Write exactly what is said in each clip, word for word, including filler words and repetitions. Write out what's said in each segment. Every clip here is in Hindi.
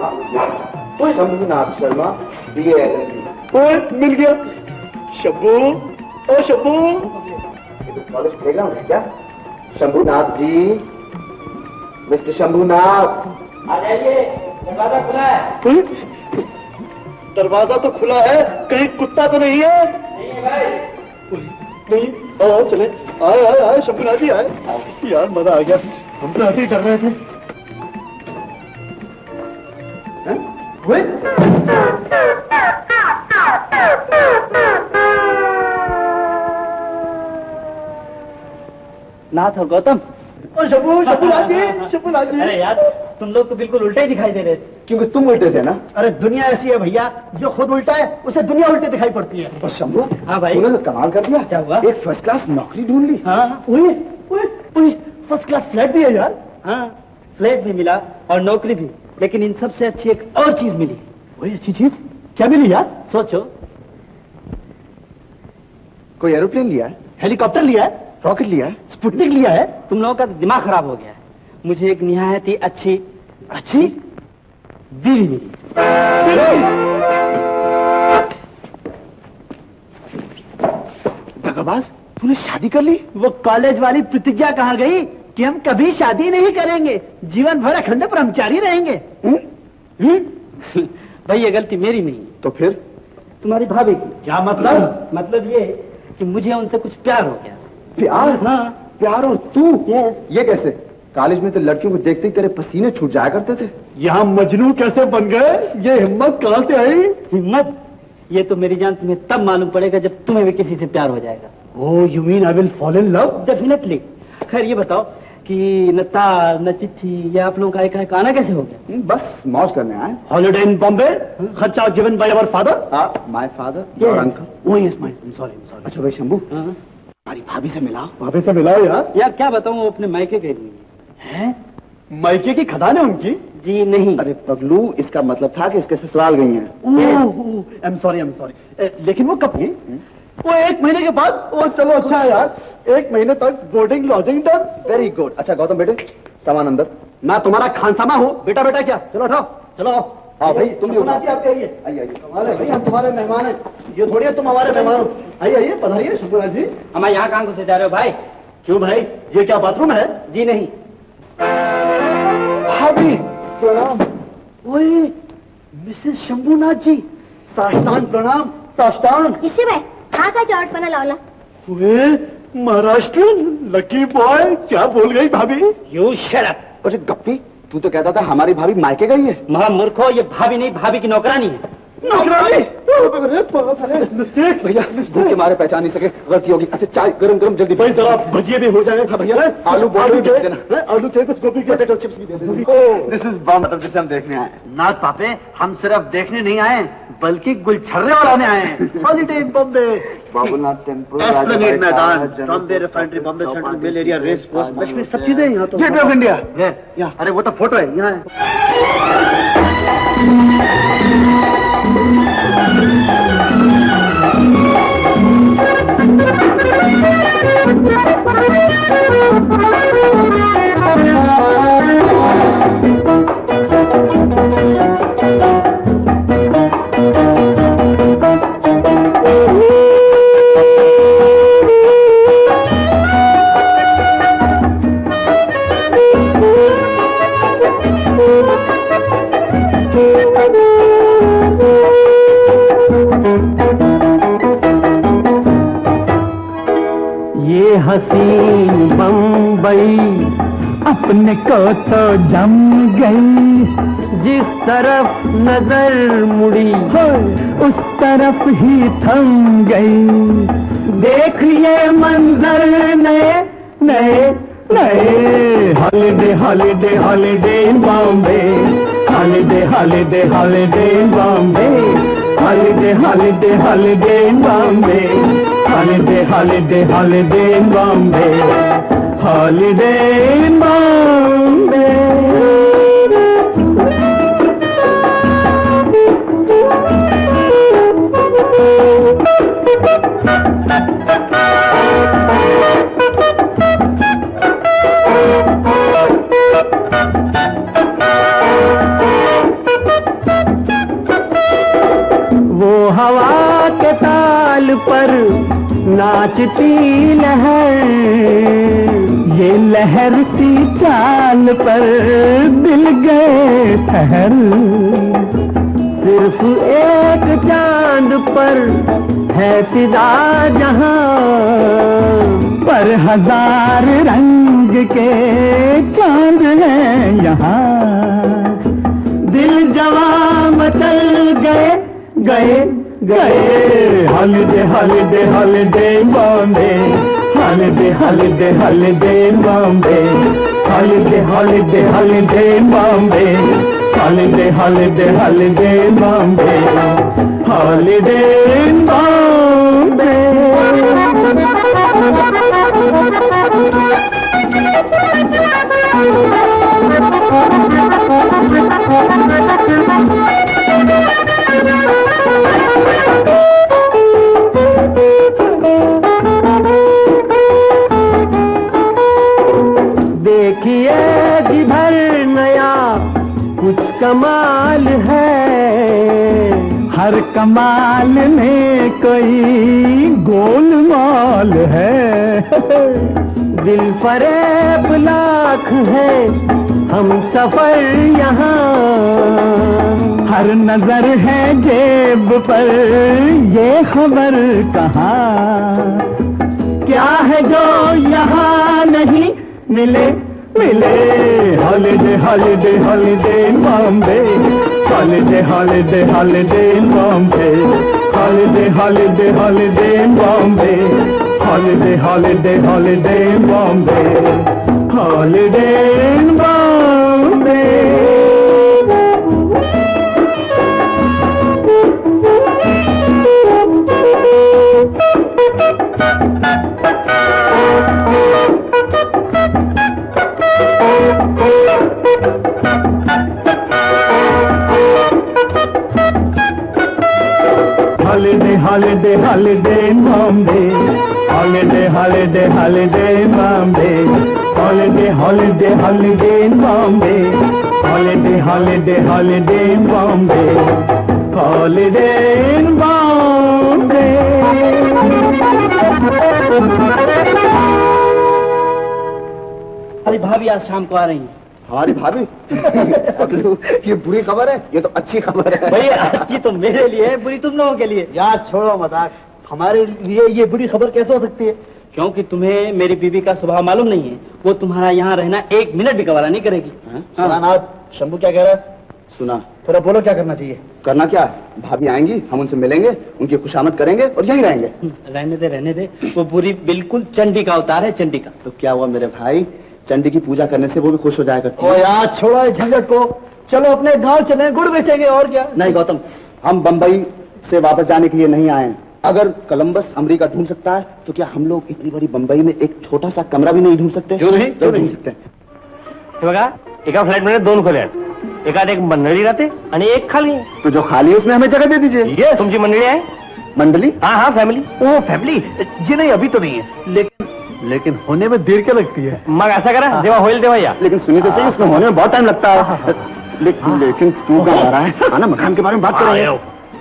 ओए शंभुनाथ शर्मा बीए एलएलबी। ओए मिल गया शंभू। ओ शंभू, ये तो कॉलेज प्लेग्राउंड है क्या? शंभुनाथ जी, मिस्टर शंभुनाथ आ जाइए, दरवाजा खुला है। दरवाजा तो खुला है, कहीं कुत्ता तो नहीं है? नहीं है भाई। नहीं, आओ चले। आए आए आए शंभुनाथ जी आए। यार मजा आ गया, हम तो ऐसे ही कर रहे थे। नाथ और गौतम। और शंभू, शंभुनाथ जी, शंभुनाथ जी। अरे यार, तुम लोग तो बिल्कुल उल्टे ही दिखाई दे रहे थे। क्योंकि तुम उल्टे थे ना। अरे दुनिया ऐसी है भैया, जो खुद उल्टा है उसे दुनिया उल्टे दिखाई पड़ती है। और शंभू, हाँ भाई, तूने तो कमाल कर दिया। क्या हुआ? एक फर्स्ट क्लास नौकरी ढूंढ ली। हाँ, ओए, ओए, ओए, फर्स्ट क्लास फ्लैट भी है यार। हाँ, फ्लैट भी मिला और नौकरी भी, लेकिन इन सबसे अच्छी एक और चीज मिली। वही अच्छी चीज क्या मिली यार? सोचो। कोई एरोप्लेन लिया है, हेलीकॉप्टर लिया है, रॉकेट लिया है, स्पुतनिक लिया है। तुम लोगों का दिमाग खराब हो गया है। मुझे एक निहायत ही अच्छी अच्छी बीवी मिली। दगाबाज, तूने शादी कर ली? वो कॉलेज वाली प्रतिज्ञा कहाँ गई कि हम कभी शादी नहीं करेंगे, जीवन भर अखंड ब्रह्मचारी रहेंगे। हुँ? हुँ? भाई ये गलती मेरी नहीं, तो फिर तुम्हारी भाभी की। क्या मतलब? मतलब ये कि मुझे उनसे कुछ प्यार हो गया। प्यार? हाँ। प्यार और तू? यस। ये कैसे? कॉलेज में तो लड़कियों को देखते ही तेरे पसीने छूट जाया करते थे। यहाँ मजनू कैसे बन गए? ये हिम्मत कहाँ से आई? हिम्मत? ये तो मेरी जान तुम्हें तब मालूम पड़ेगा जब तुम्हें भी किसी से प्यार हो जाएगा। Oh, you mean I will fall in love? Definitely. खैर ये बताओ कि न तार न चिट्ठी, ये आप लोगों का एक एक आना कैसे हो गया? बस मौज करने आए। हॉलिडे इन बॉम्बे, खर्चा गिवन बाय आवर फादर। हाँ, my father, your uncle. Oh yes, my, I am sorry, I am sorry. अच्छा भाई शंभू, हमारी भाभी से मिलाओ। भाभी से मिलाओ यार। यार क्या बताऊं, वो अपने मायके गई हुई है। मायके की खदान है उनकी? जी नहीं। अरे पगलू, इसका मतलब था कि इसके ससुराल गई हैं। I am sorry, I am sorry. लेकिन वो कब गई? वो एक महीने के बाद। ओ चलो अच्छा है यार, एक महीने तक boarding lodging done. Very good. अच्छा गौतम बेटे, सामान अंदर। मैं तुम्हारा खानसामा हूँ। बेटा बेटा क्या, चलो उठाओ, चलो। हाँ भाई, तुम भी उठाओ। आप आइए, आइए आइए। कमाल है भाई, हम तुम्हारे मेहमान हैं। ये थोड़ी है तुम हमारे मेहमान हो। आइए आइए, पधारिए शंभुनाथ जी। हमारे यहाँ कहाँ घुसे जा रहे हो भाई? क्यों भाई, ये क्या बाथरूम है? जी नहीं। भाभी प्रणाम। ओए मिसेस शंभुनाथ जी, साष्टांग प्रणाम, साष्टांग। इसी में कहाँ का चौटपना लावला? ओए महाराष्ट्र लकी बॉय, क्या बोल गई भाभी? You shut up. अरे गप्पी, तू तो कहता था हमारी भाभी मायके गई है। महामूर्खो, ये भाभी नहीं, भाभी की नौकरानी है। नौकरानी? मिस्टेक भैया, भूख के मारे पहचान नहीं सके, गलती होगी। अच्छा चाय गरम गरम जल्दी। भाई जरा भजिए भी हो जाएगा भैया। आलू बॉइल दे देना। आलू के कुछ गोभी के पोटैटो चिप्स भी दे देना। ओह दिस इज बम, मतलब जिसे हम देखने आए। नाथ पापे, हम सिर्फ देखने नहीं आए बल्कि गुलछर्रे उड़ाने आए हैं। Holiday in Bombay, Babulnath temple, Esplanade Maidan, Bombay refinery, Bombay central mill area, race course, Lakshmi, सब चीजें यहाँ तो। Gateway of India. यहाँ, अरे वो तो फोटो है, यहाँ है। ये हसीन बम्बई अपने को तो जम गई, जिस तरफ नजर मुड़ी उस तरफ ही थम गई। देख ये मंजर नए नए नए, holiday holiday holiday in Bombay, holiday holiday holiday in Bombay, holiday holiday holiday in Bombay, holiday, holiday, holiday in Bombay, holiday in Bombay. पर नाचती लहर, ये लहर सी चाल पर दिल गए ठहर। सिर्फ एक चांद पर है फिदा जहां, पर हजार रंग के चांद हैं यहाँ। दिल जवां मचल गए गए गए, holiday holiday holiday Bombay, holiday holiday holiday Bombay, holiday holiday holiday Bombay, holiday holiday holiday Bombay, holiday Bombay. देखिए जिधर नया कुछ कमाल है, हर कमाल में कोई गोलमाल है। दिल फरेब लाख है हम सफर यहाँ, हर नजर है जेब पर ये खबर कहाँ। क्या है जो यहाँ नहीं मिले मिले, holiday holiday holiday Bombay, holiday holiday holiday Bombay, holiday holiday holiday Bombay, holiday holiday holiday Bombay, holiday Bombay. Holiday, holiday, holiday, Bombay. Holiday, holiday, holiday, Bombay. Holiday, holiday, holiday, Bombay. Holiday, holiday, holiday, Bombay. Holiday in Bombay. अरे भाभी आज शाम को आ रही हैं। हमारी भाभी ये बुरी खबर है, ये तो अच्छी खबर है। भैया अच्छी तो मेरे लिए है, बुरी तुम लोगों के लिए। यार छोड़ो मजाक, हमारे लिए ये बुरी खबर कैसे हो सकती है? क्योंकि तुम्हें मेरी बीवी का स्वभाव मालूम नहीं है, वो तुम्हारा यहाँ रहना एक मिनट भी गवारा नहीं करेगी। नाथ, शंभू क्या कह रहा है? सुना। थोड़ा बोलो क्या करना चाहिए? करना क्या, भाभी आएंगी, हम उनसे मिलेंगे, उनकी खुशामद करेंगे और यहीं रहेंगे। रहने दे रहने दे, वो बुरी बिल्कुल चंडी का अवतार है, चंडी का। तो क्या हुआ मेरे भाई, चंडी की पूजा करने से वो भी खुश हो जाया करती है। ओ यार छोड़ो इस झंझट को, चलो अपने गांव चले, गुड़ बेचेंगे और क्या। नहीं गौतम, हम बंबई से वापस जाने के लिए नहीं आए हैं। अगर कोलंबस अमेरिका ढूंढ सकता है तो क्या हम लोग इतनी बड़ी बंबई में एक छोटा सा कमरा भी नहीं ढूंढ सकते? क्यों नहीं, क्यों ढूंढ सकते? बघा एका फ्लॅट मध्ये दोन खोल्या आहेत, एकात एक मंडळी राहते आणि एक खाली। तो जो खाली है उसमें हमें जगह दे दीजिए। ये तुमची मंडळी आहे? मंडली? हाँ हाँ फैमिली। ओ फैमिली जी, नहीं अभी तो नहीं है, लेकिन लेकिन होने में देर क्या लगती है? मग ऐसा करा, जेव्हा होईल तेव्हा या। लेकिन सुनिए तो सही, इसमें होने में बहुत टाइम लगता है। लेकिन लेकिन तू क्या कह रहा है? आना मकान के बारे में बात कर रहे हैं।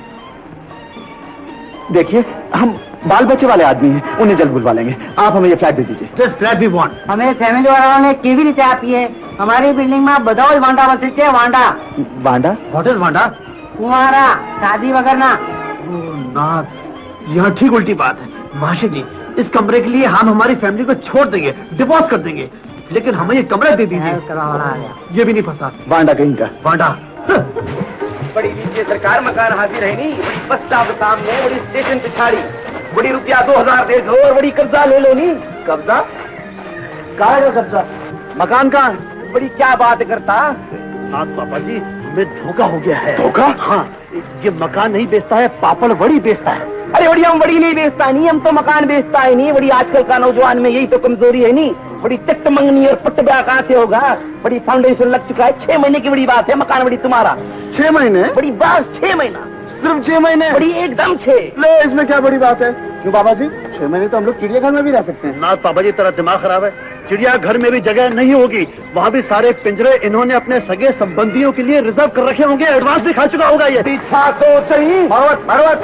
देखिए हम बाल बच्चे वाले आदमी हैं, उन्हें जल्द बुलवा लेंगे, आप हमें ये फ्लैट दे दीजिए। Just flat we want. हमें फैमिली वालों ने केवी नीचे आपी है, हमारी बिल्डिंग में बधाओ वांडा बस वांडा। वांडा? What is वांडा? तुम्हारा शादी वगैरह ना। नाथ, यह ठीक उल्टी बात है। माशे जी, इस कमरे के लिए हम हमारी फैमिली को छोड़ देंगे, डिवोर्स कर देंगे, लेकिन हमें ये कमरा दे दीजिए। ये भी नहीं फंसा। वांडा कहीं का वांडा। बड़ी नीचे सरकार मकान हाजिर है नहीं, बड़ी बस स्टॉप सामने, बड़ी स्टेशन पिछाड़ी, बड़ी रुपया दो हजार दे दो और बड़ी कब्जा ले लो। नहीं कब्जा? कहाँ है कब्जा? मकान का? बड़ी क्या बात करता? नाथ पापा जी, हमें धोखा हो गया है। धोखा? हाँ, ये मकान नहीं बेचता है, पापड़ वड़ी बेचता है। अरे बड़ी हम बड़ी नहीं बेचता नहीं, हम तो मकान बेचता है नहीं। बड़ी आजकल का नौजवान में यही तो कमजोरी है नहीं। बड़ी चट्ट मंगनी और पट्ट ब्याह कहाँ से होगा? बड़ी फाउंडेशन लग चुका है, छह महीने की बड़ी बात है। मकान बड़ी तुम्हारा छह महीने? बड़ी बात, छह महीना सिर्फ छह महीने? बड़ी एकदम छह। ले इसमें क्या बड़ी बात है? क्यों बाबा जी, छह महीने तो हम लोग चिड़ियाघर में भी रह सकते हैं। ना बाबा जी, तेरा दिमाग खराब है। चिड़ियाघर में भी जगह नहीं होगी, वहाँ भी सारे पिंजरे इन्होंने अपने सगे संबंधियों के लिए रिजर्व कर रखे होंगे, एडवांस भी खा चुका होगा ये। पीछा तो सही। भगवत भगवत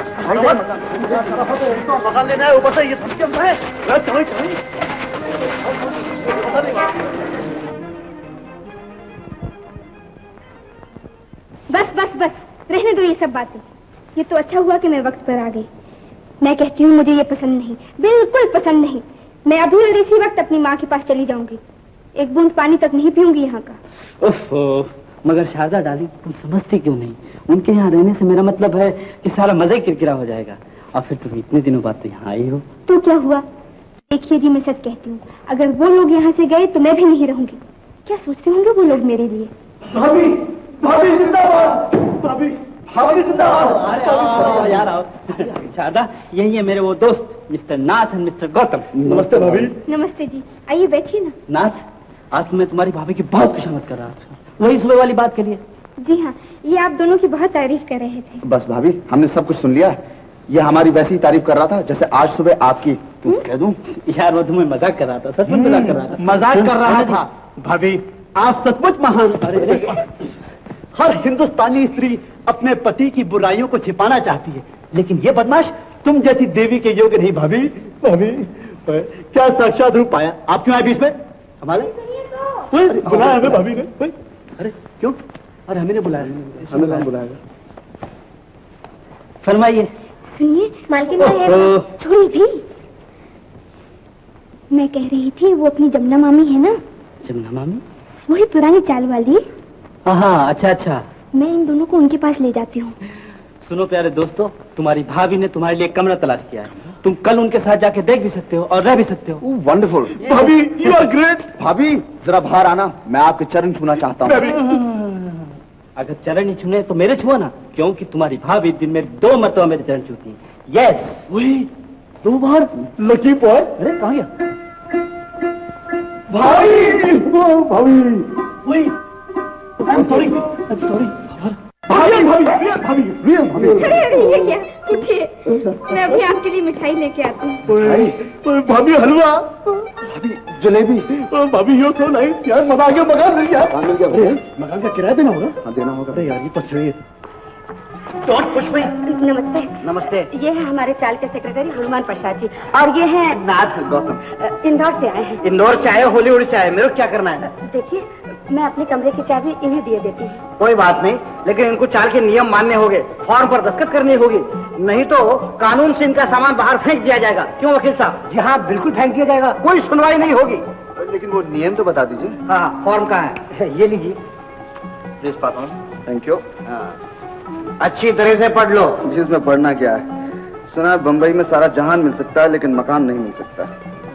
मकान लेना है, ऊपर से ये सब है। बस बस बस, रहने दो ये सब बातें। ये तो अच्छा हुआ कि मैं वक्त पर आ गई। मैं कहती हूँ मुझे ये पसंद नहीं, बिल्कुल पसंद नहीं। मैं अभी और इसी वक्त अपनी माँ के पास चली जाऊंगी। एक बूंद पानी तक नहीं पीऊंगी यहाँ का। ओह, मगर शारदा डार्लिंग, तुम समझती क्यों नहीं? उनके यहाँ रहने से मेरा मतलब है कि सारा मजा ही किरकिरा हो जाएगा। और फिर तुम इतने दिनों बाद तो यहाँ आई हो। तो क्या हुआ? देखिए जी, मैं सच कहती हूँ, अगर वो लोग यहाँ से गए तो मैं भी नहीं रहूंगी। क्या सोचते होंगे वो लोग मेरे लिए? भाभी, भाभी जिंदाबाद, भाभी, भाभी जिंदाबाद। यार आओ। शारदा, यही है मेरे वो दोस्त मिस्टर नाथ और मिस्टर गौतम। नमस्ते भाभी। नमस्ते जी, आइए बैठिए ना। नाथ, आज मैं तुम्हारी भाभी की बहुत खुशामद कर रहा था, वही सुबह वाली बात के लिए। जी हाँ, ये आप दोनों की बहुत तारीफ कर रहे थे। बस भाभी, हमने सब कुछ सुन लिया। ये हमारी वैसी ही तारीफ कर रहा था जैसे आज सुबह आपकी। तुम कह दूं? यार वो तुम्हें मजाक कर रहा था, सच में मजाक कर रहा था। मजाक कर रहा था। भाभी, आप सचमुच महान। हर हिंदुस्तानी स्त्री अपने पति की बुराइयों को छिपाना चाहती है, लेकिन ये बदमाश तुम जैसी देवी के योग्य नहीं। भाभी, भाभी, क्या साक्षात रूप पाया। आप क्यों आए बीच में? हमारे बुलाया हमें भाभी ने। अरे क्यों? अरे हमें ने बुलाया, हमें कौन बुलाएगा? फरमाइए। सुनिए, मालकिन ने छोड़ी भी। मैं कह रही थी, वो अपनी जमुना मामी है ना? जमुना मामी? वही पुरानी चाल वाली। हाँ, अच्छा अच्छा। मैं इन दोनों को उनके पास ले जाती हूँ। सुनो प्यारे दोस्तों, तुम्हारी भाभी ने तुम्हारे लिए कमरा तलाश किया है। तुम कल उनके साथ जाके देख भी सकते हो और रह भी सकते हो। वंडरफुल। भाभी, यू आर ग्रेट। भाभी, जरा बाहर आना, मैं आपके चरण छूना चाहता हूँ। अगर चरण नहीं छूने तो मेरे छुआ ना, क्योंकि तुम्हारी भाभी दिन में दो मरतबा मेरे चरण छूती है। यस, वही दो बार। Lucky boy. अरे कहाँ गया? भाभी, भाभी, वही। I am sorry, I am sorry. भाभी, भाभी, भाभी, रियल भाभी। ये क्या? उठिए, मैं अभी आपके लिए मिठाई लेके आती हूँ। भाभी, हलवा। भाभी, जलेबी। भाभी, यो तो नहीं यार, मना के मकान मिल गया। मकान मिल गया। मकान का किराया देना होगा। हाँ, देना होगा। अरे यार, ये तो सही है। डॉट पुष्प। नमस्ते। नमस्ते। ये है हमारे चाल के सेक्रेटरी हनुमान प्रसाद जी, और ये है नाथ गौतम। इंदौर से आए हैं। इंदौर से आए, हॉलीवुड से आए, मेरे को क्या करना है? देखिए, मैं अपने कमरे की चाबी इन्हें दिए देती हूँ। कोई बात नहीं, लेकिन इनको चाल के नियम मानने होंगे, फॉर्म पर दस्तखत करनी होगी, नहीं तो कानून से इनका सामान बाहर फेंक दिया जाएगा। क्यों वकील साहब? जी हाँ, बिल्कुल फेंक दिया जाएगा, कोई सुनवाई नहीं होगी। लेकिन वो नियम तो बता दीजिए। हाँ, फॉर्म कहाँ है? ये लीजिए। प्लीज पापा। Thank you. अच्छी तरह से पढ़ लो। जिसमें पढ़ना क्या है? सुना है बम्बई में सारा जहान मिल सकता है, लेकिन मकान नहीं मिल सकता।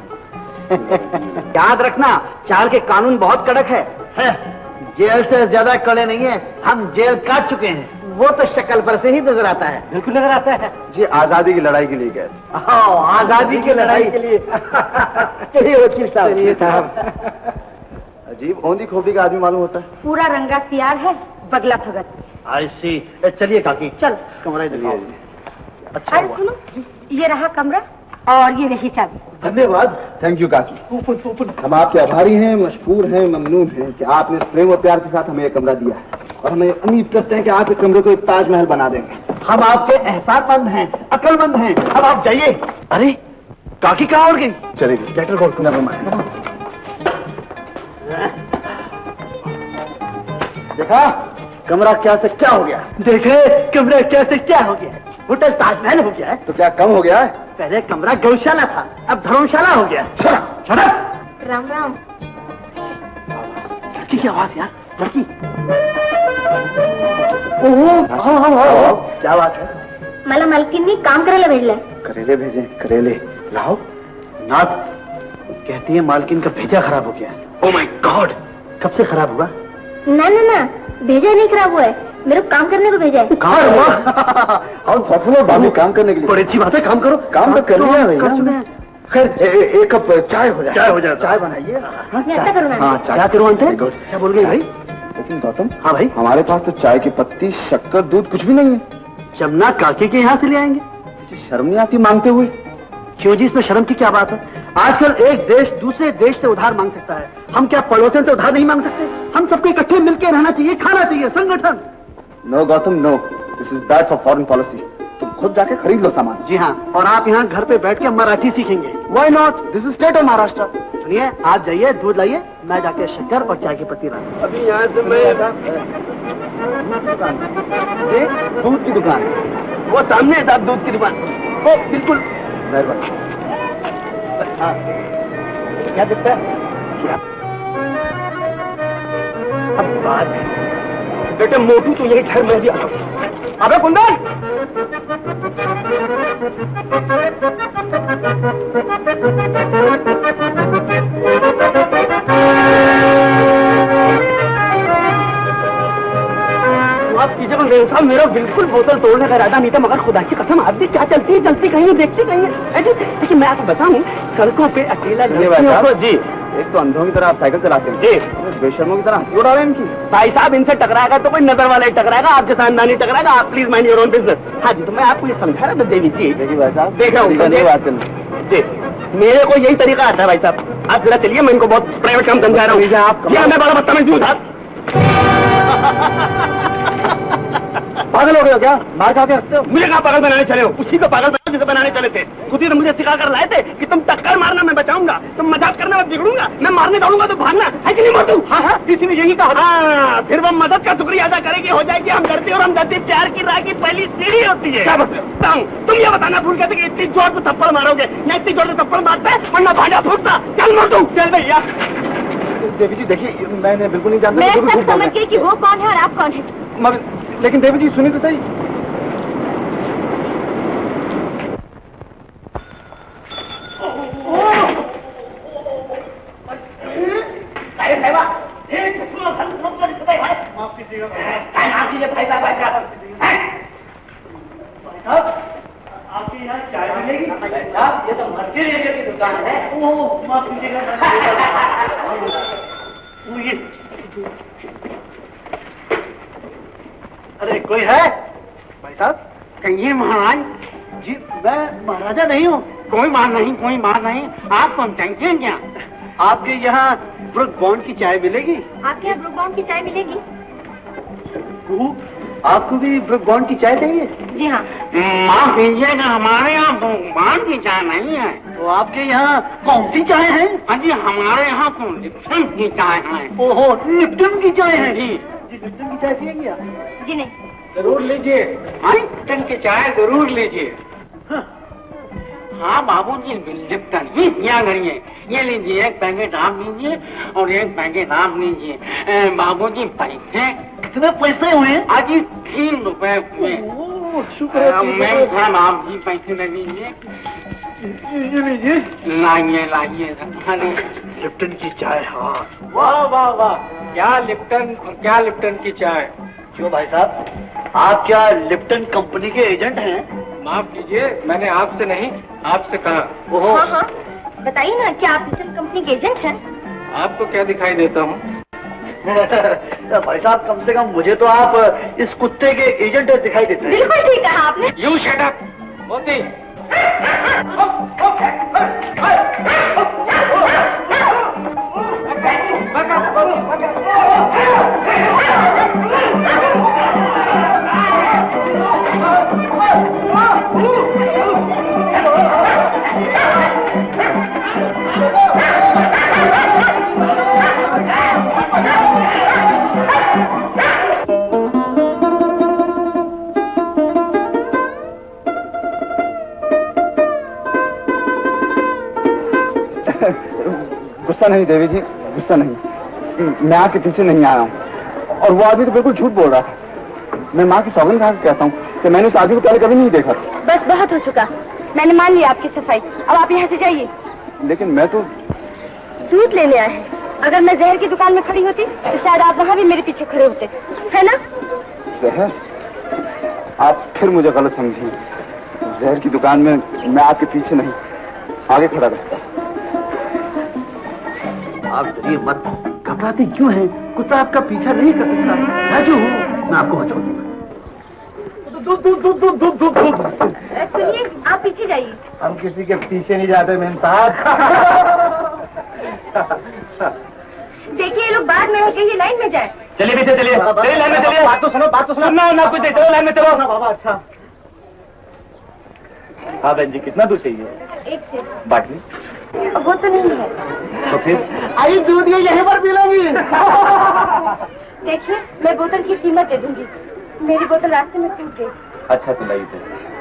याद रखना, चाल के कानून बहुत कड़क है, है। जेल से ज्यादा कड़े नहीं है, हम जेल काट चुके हैं। वो तो शक्ल पर से ही नजर आता है। बिल्कुल नजर आता है जी। आजादी की लड़ाई के लिए गए। आजादी की लड़ाई के लिए। चलिए वकील साहब। अजीब औंधी खोपड़ी का आदमी मालूम होता है। पूरा रंगा तैयार है, बगला भगत। आई सी। चलिए काकी, चल कमरा दिखाओ। अच्छा अरे सुनो, ये रहा कमरा और ये रही चाबी। धन्यवाद। थैंक यू काकी। हम आपके आभारी हैं, मशहूर हैं, ममनून हैं कि आपने इस प्रेम और प्यार के साथ हमें ये कमरा दिया है, और हमें उम्मीद करते हैं कि आप इस कमरे को एक ताजमहल बना देंगे। हम आपके एहसासमंद हैं, अक्लमंद हैं। अब आप जाइए। अरे काकी कहाँ उड़ गई? चले गए। लेटर खोल। देखा कमरा क्या से क्या हो गया? देखे कमरा क्या से क्या हो गया? होटल ताजमहल हो गया है। तो क्या कम हो गया है? पहले कमरा गौशाला था, अब धर्मशाला हो गया। छोड़ा। राम राम। लड़की की आवाज यार, लड़की। ओह, क्या बात है? मला मालकिन काम करायला भेजलंय। करेले भेजे? करेले लाओ। नाथ कहती है मालकिन का भेजा खराब हो गया। ओह माय गॉड, कब से खराब हुआ? ना ना ना, भेजा नहीं खराब हुआ है, मेरे को काम करने को भेजा है। कहाँ हुआ? और सफल भाभी काम करने के लिए। बड़ी अच्छी बात है, काम करो। काम तो कर लिया भैया। खैर एक कप चाय हो जाए। चाय हो जाए। चाय बनाइए। ऐसा करो ना। हाँ, क्या करूँ अंते? क्या बोल गई भाई? लेकिन गौतम। हाँ भाई। हमारे पास तो चाय की पत्ती, शक्कर, दूध कुछ भी नहीं है। जमुना काकी के यहाँ से ले आएंगे। शर्म नहीं आती मांगते हुए? क्यों जी, इसमें शर्म की क्या बात है? आजकल एक देश दूसरे देश से उधार मांग सकता है, हम क्या पड़ोसन से उधार नहीं मांग सकते? हम सबको इकट्ठे मिलकर रहना चाहिए, खाना चाहिए, संगठन। No Gautam no, this is bad for foreign policy. तुम खुद जाके खरीद लो सामान। जी हाँ, और आप यहाँ घर पे बैठ के मराठी सीखेंगे। Why not, this is state of Maharashtra. सुनिए, आप जाइए, दूध लाइए, मैं जाके शक्कर और चाय की पत्ती लाऊं। अभी यहाँ से मैं दूध की दुकान, वो सामने है साहब, दूध की दुकान। ओ बिल्कुल, मेहरबानी। क्या दिखता है? क्या? अब बात है बेटे, मोटू तो यही घर में भी आ। अबे कुंदन, आप कीजिए साहब, मेरा बिल्कुल बोतल तोड़ने का इरादा नहीं था, मगर खुदा की कसम आप भी क्या चलती है चलती कहीं देखती कहीं है। देखिए मैं आपको बताऊं, सड़कों पे अकेला लड़कियों जी, एक तो अंधों की तरह आप साइकिल चलाते हैं जी, बेशर्मों की तरह हंसी उड़ा रहे हैं इनकी। भाई साहब, इनसे टकराएगा तो कोई नजर वाला ही टकराएगा, आपके खानदानी टकराएगा। आप please mind your own business. हाँ जी, तो मैं आपको ये समझा रहा था देवी जी। देखिए भाई साहब, देख रहा हूँ जी, मेरे को यही तरीका आता है भाई साहब। आप जरा चलिए, मैं इनको बहुत प्राइवेट काम समझा रहा हूँ। आप मैं बड़ा बदतमीज हूँ साहब। पागल हो गए हो क्या? मार खा के हंसते हो? मुझे कहाँ पागल बनाने चले हो? उसी को पागल बनाने जिसे बनाने चले थे। खुद ही तो मुझे सिखा कर लाए थे कि तुम टक्कर मारना मैं बचाऊंगा, तुम मजाक करना मैं बिगड़ूंगा, मैं मारने दौड़ूंगा तो भागना है कि नहीं मोटू? हाँ हाँ, किसी ने यही कहा। हाँ, फिर वो मदद का शुक्रिया अदा करेगी, हो जाएगी हमदर्दी, और हमदर्दी प्यार की राह की पहली सीढ़ी होती है। क्या बताता हूँ? तुम ये बताना भूल गए थे कि इतनी जोर से थप्पड़ मारोगे, या इतनी जोर से थप्पड़ मारता है वरना भांडा फूटता। चल मोटू, चल भैया। देवी जी देखिए, मैंने बिल्कुल नहीं जानता। मैं सब समझ गई कि वो कौन है और आप कौन है। मगर लेकिन देवी जी सुनिए तो सही। आपके यहाँ चाय मिलेगी? ये तो मर्जी की दुकान है। ओह माफ कीजिएगा। अरे कोई है भाई साहब? कहिए महाराज जी, मैं महाराजा नहीं हूँ। कोई मार नहीं, कोई मार नहीं। आप कौन टंकी हैं क्या? आपके यहाँ ब्रुक बॉन्ड की चाय मिलेगी? आपके यहाँ ब्रुक बॉन्ड की चाय मिलेगी? आपको भी ब्रुक बॉन्ड की चाय चाहिए? जी हाँ। माफ कीजिएगा, हमारे यहाँ ब्रुक बॉन्ड की चाय नहीं है। तो आपके यहाँ कौन सी चाय है? हाँ जी, हमारे यहाँ तो लिप्टन की चाय है। ओहो, लिप्टन की चाय है? जी जी, लिप्टन की चाय पिएंगे आप? जी नहीं। जरूर लीजिए, लिप्टन की चाय जरूर लीजिए। हाँ बाबूजी, लिप्टन ही पिया करिए। ये लीजिए, एक पैकेट आप लीजिए और एक पैकेट आप लीजिए। बाबूजी पैसे कितने पैसे हुए? आज ही तीन रुपए हुए। शुक्र है। मैम साहब, आप जी पैसे ले लीजिए। ये लीजिए। लाइए लाइए। लिप्टन की चाय। हाँ, वाह वाह वाह, क्या लिप्टन और क्या लिप्टन की चाय। क्यों भाई साहब, आप क्या लिप्टन कंपनी के एजेंट हैं? माफ कीजिए, मैंने आपसे नहीं आपसे कहा। ओहो। हाँ हाँ, बताइए ना, क्या आप लिप्टन कंपनी के एजेंट हैं? आपको क्या दिखाई देता हूँ? भाई साहब, कम से कम मुझे तो आप इस कुत्ते के एजेंट दिखाई देते हैं। बिल्कुल ठीक कहा आपने। यू शट अप मोती। गुस्सा नहीं देवी जी, गुस्सा नहीं। मैं आपके पीछे नहीं आया हूँ, और वो आदमी तो बिल्कुल झूठ बोल रहा था। मैं माँ की सौगंध खा के कहता हूँ कि मैंने उस आदमी को पहले कभी नहीं देखा। बस बहुत हो चुका, मैंने मान लिया आपकी सफाई। अब आप यहाँ से जाइए। लेकिन मैं तो दूध लेने आए हैं। अगर मैं जहर की दुकान में खड़ी होती तो शायद आप वहाँ भी मेरे पीछे खड़े होते, है ना? जहर? आप फिर मुझे गलत समझी। जहर की दुकान में मैं आपके पीछे नहीं, आगे खड़ा रहता। आप डरिए मत, घबराते क्यों हैं? कुत्ता आपका पीछा नहीं कर सकता। मैं जो हूँ, मैं आपको छोड़ दूंगा। दूध दूध दूध दूध दूध दूध दूध। सुनिए, आप पीछे जाइए। हम किसी के पीछे नहीं जाते मेम साहब। देखिए, ये लोग बाद में कहीं लाइन में जाए। चलिए पीछे चलिए, चलिए लाइन में चलिए। बात तो सुनो, बात तो सुनो। ना ना कुछ नहीं, चलो लाइन में चलो। बाबा अच्छा। हाँ बहन जी, कितना दूध चाहिए? एक से। बाटली? वो तो नहीं है। तो फिर? आई दूध ये यहीं पर पी लोगी। देखिए, मैं बोतल की कीमत दे दूंगी। मेरी बोतल रास्ते में टूट गई। अच्छा तो लाइए।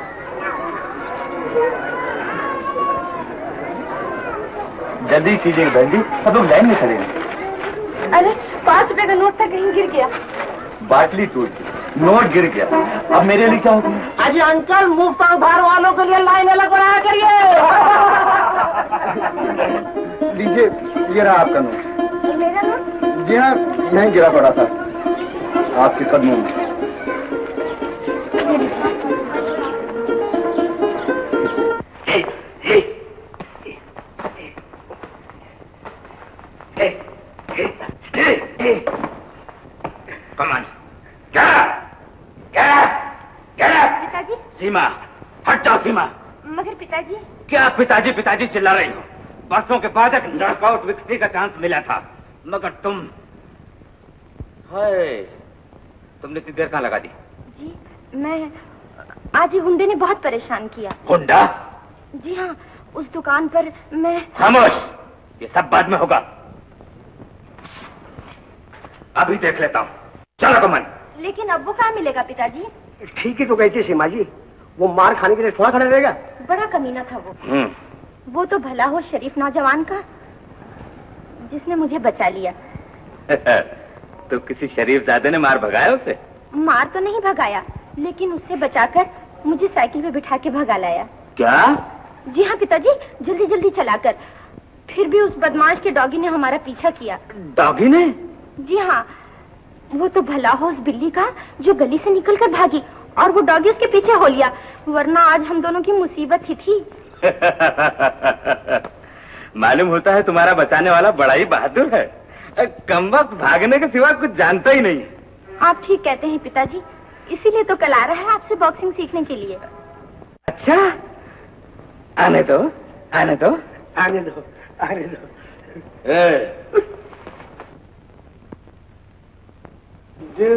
जल्दी कीजिए बहन जी, सब लोग लाइन में खड़े हैं। अरे पाँच रुपए का नोट था, कहीं गिर गया। बाटली टूट गई, नोट गिर गया, अब मेरे लिए क्या होगा? अजी अंकल, मुफ्त उधार वालों के लिए लाइन अलग बनाया करिए। लीजिए, ये रहा आपका नोट। मेरा नोट? जी हाँ, यहीं गिरा पड़ा था आपके कदमों में। कमान, क्या क्या क्या? पिताजी। सीमा, हट जाओ सीमा। मगर पिताजी। क्या पिताजी पिताजी चिल्ला रही हो? बरसों के बाद एक नॉकआउट विक्ट्री का चांस मिला था, मगर तुम, हाय, तुमने इतनी देर कहाँ लगा दी? जी मैं, आज ही गुंडे ने बहुत परेशान किया। गुंडा? जी हाँ, उस दुकान पर मैं। खामोश, ये सब बाद में होगा, अभी देख लेता हूँ। चलो कमन। लेकिन अब वो कहाँ मिलेगा पिताजी? ठीक है तो कहती सीमा जी, वो मार खाने के लिए थोड़ा खड़ा रहेगा। बड़ा कमीना था वो। हम्म। वो तो भला हो शरीफ नौजवान का, जिसने मुझे बचा लिया। तो किसी शरीफ ज़ादे ने मार भगाया उसे? मार तो नहीं भगाया, लेकिन उससे बचाकर मुझे साइकिल पे बिठा के भगा लाया। क्या? जी हाँ पिताजी, जल्दी जल्दी चलाकर। फिर भी उस बदमाश के डॉगी ने हमारा पीछा किया। डॉगी ने? जी हाँ, वो तो भला हो उस बिल्ली का जो गली से निकलकर भागी, और वो डॉगी उसके पीछे हो लिया, वरना आज हम दोनों की मुसीबत ही थी। मालूम होता है तुम्हारा बचाने वाला बड़ा ही बहादुर है, कमबख्त भागने के सिवा कुछ जानता ही नहीं। आप ठीक कहते हैं पिताजी, इसीलिए तो कल आ रहा है आपसे बॉक्सिंग सीखने के लिए। अच्छा, आने दो आने दो आने दो आने दो। दिल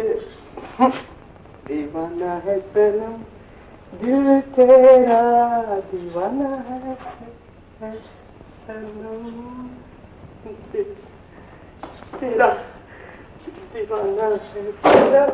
दीवाना है सनम, दिल तेरा दीवाना है सनम, तेरा दीवाना है सनम।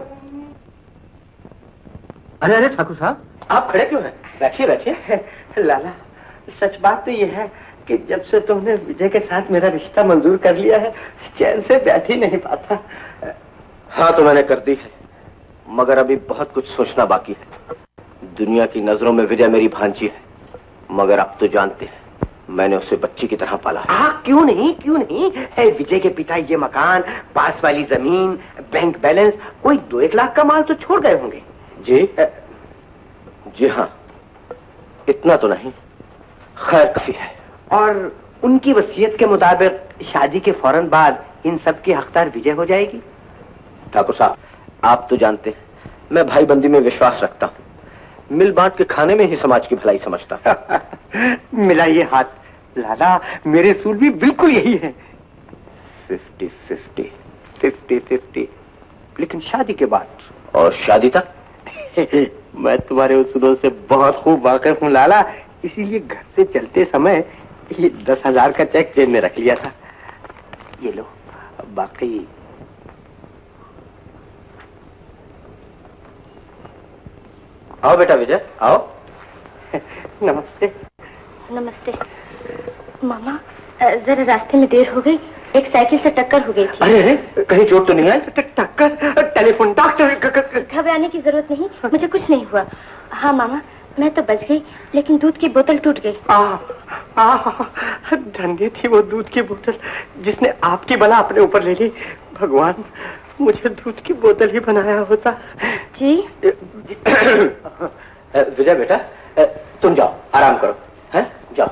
अरे अरे ठाकुर साहब, आप खड़े क्यों हैं? बैठिए बैठिए। लाला, सच बात तो ये है कि जब से तुमने विजय के साथ मेरा रिश्ता मंजूर कर लिया है, चैन से बैठ ही नहीं पाता। हाँ तो मैंने कर दी है, मगर अभी बहुत कुछ सोचना बाकी है। दुनिया की नजरों में विजय मेरी भांजी है, मगर आप तो जानते हैं मैंने उसे बच्ची की तरह पाला है। हाँ क्यों नहीं क्यों नहीं है, विजय के पिता ये मकान, पास वाली जमीन, बैंक बैलेंस, कोई दो एक लाख का माल तो छोड़ गए होंगे। जी जी हाँ, इतना तो नहीं, खैर काफी है। और उनकी वसीयत के मुताबिक शादी के फौरन बाद इन सब की हकदार विजय हो जाएगी। ठाकुर साहब, आप तो जानते हैं मैं भाई बंदी में विश्वास रखता हूँ, मिल बांट के खाने में ही समाज की भलाई समझता हूँ। मिलाइए हाथ लाला, मेरे सूल भी बिल्कुल यही है। फिफ्टी फिफ्टी फिफ्टी फिफ्टी, लेकिन शादी के बाद। और शादी तक? मैं तुम्हारे उसूलों से बहुत खूब वाकिफ हूँ लाला, इसीलिए घर से चलते समय ये दस हजार का चेक जेब में रख लिया था। ये लो, बाकी आओ बेटा विजय, आओ। नमस्ते। नमस्ते। मामा, जरा रास्ते में देर हो गई, एक साइकिल से टक्कर हो गई थी। अरे अरे, कहीं चोट तो नहीं है? टक्कर? Telephone doctor. घबराने की जरूरत नहीं, मुझे कुछ नहीं हुआ। हाँ मामा, मैं तो बच गई, लेकिन दूध की बोतल टूट गई। आ, आ, धन्य थी वो दूध की बोतल जिसने आपकी बला अपने ऊपर ले ली। भगवान, मुझे दूध की बोतल ही बनाया होता। जी। विजय बेटा, तुम जाओ, आराम करो, हैं? जाओ।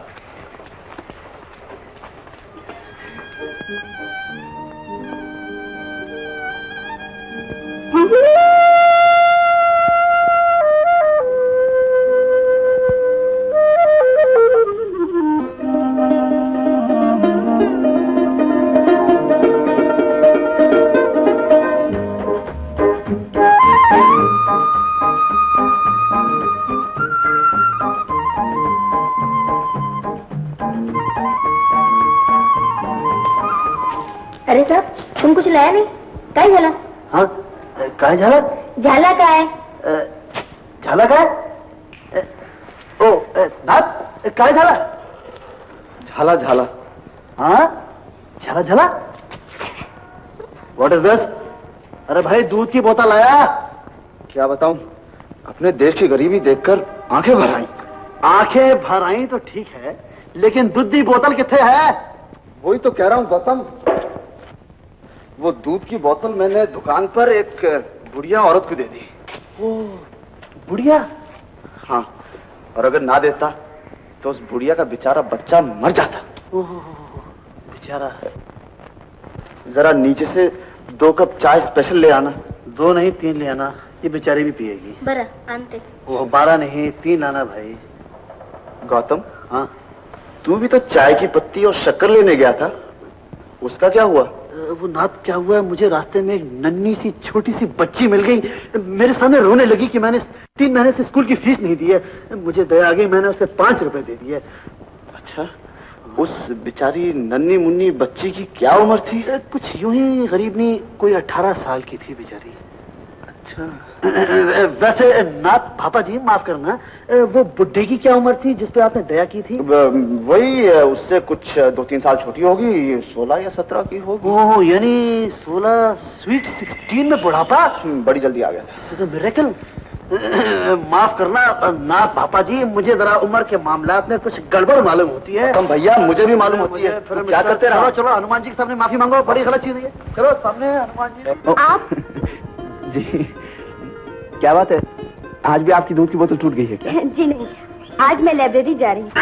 अरे साहब तुम कुछ लाया नहीं? काय झाला? हाँ काय झाला? झाला काय? झाला काय? ओ नाथ काय झाला? झाला झाला। हाँ झाला झाला? What is this? अरे भाई दूध की बोतल आया। क्या बताऊं, अपने देश की गरीबी देखकर आंखें भर आई। आंखें भर आई तो ठीक है, लेकिन दूध की बोतल किथे है? वही तो कह रहा हूं गौतम, वो दूध की बोतल मैंने दुकान पर एक बुढ़िया औरत को दे दी। वो बुढ़िया? हाँ, और अगर ना देता तो उस बुढ़िया का बेचारा बच्चा मर जाता। बेचारा। जरा नीचे से दो कप चाय स्पेशल ले आना। दो नहीं तीन ले आना, ये बेचारी भी पिएगी। बरा आनते। वो बारह नहीं तीन लाना भाई। गौतम, हाँ तू भी तो चाय की पत्ती और शक्कर लेने गया था, उसका क्या हुआ? वो नाथ क्या हुआ, मुझे रास्ते में एक नन्ही सी छोटी सी बच्ची मिल गई, मेरे सामने रोने लगी कि मैंने तीन महीने से स्कूल की फीस नहीं दी है। मुझे दया आ गई, मैंने उसे पांच रुपए दे दिए। अच्छा, उस बेचारी नन्ही मुन्नी बच्ची की क्या उम्र थी? कुछ यूं ही गरीब नहीं, कोई अठारह साल की थी बेचारी। अच्छा, वैसे नाथ पापा जी माफ करना, वो बुड्ढे की क्या उम्र थी जिस पे आपने दया की थी? वही उससे कुछ दो तीन साल छोटी होगी, सोलह या सत्रह की होगी। ओह, यानी सोलह स्वीट सिक्सटीन में बुढ़ापा? बड़ी जल्दी आ गया था। तो मिरेकल। माफ करना नाथ पापा जी, मुझे जरा उम्र के मामलात में कुछ गड़बड़ मालूम होती है। तुम भैया मुझे भी मालूम होती है, फिर क्या करते रहो। चलो हनुमान जी के सामने माफी मांगो, बड़ी गलत चीज है। चलो सामने हनुमान जी। आप जी क्या बात है, आज भी आपकी दूध की बोतल टूट गई है क्या? जी नहीं, आज मैं लाइब्रेरी जा रही हूँ।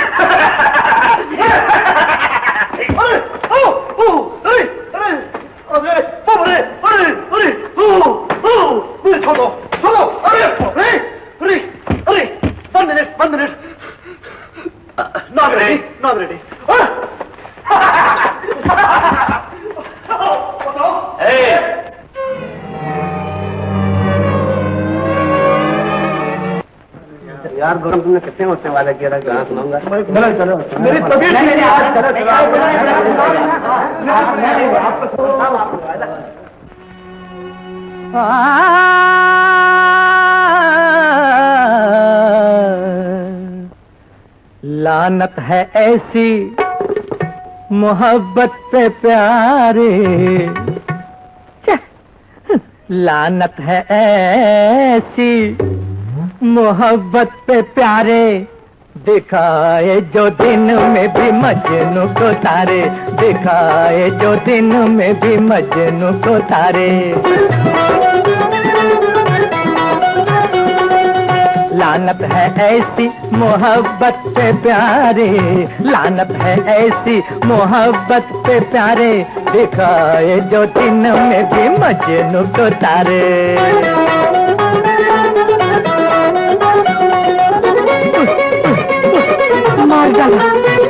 छोड़ो छोड़ो, अरे अरे अरे अरे one minute one minute, not ready not ready. यार गौरव, तुमने कितने होते वाले किया था, कहाँ सुनाऊंगा? चलो चलो, मेरी तबीयत नहीं है आज। चलो लानत है ऐसी मोहब्बत पे प्यारे, लानत है ऐसी मोहब्बत पे प्यारे, दिखाए जो दिन में भी मजनू को तारे, दिखाए जो दिन में भी मजनू को तारे। लानत है ऐसी मोहब्बत पे प्यारे, लानत है ऐसी मोहब्बत पे प्यारे, दिखाए जो दिन में भी मजनू को तारे। मार डाला।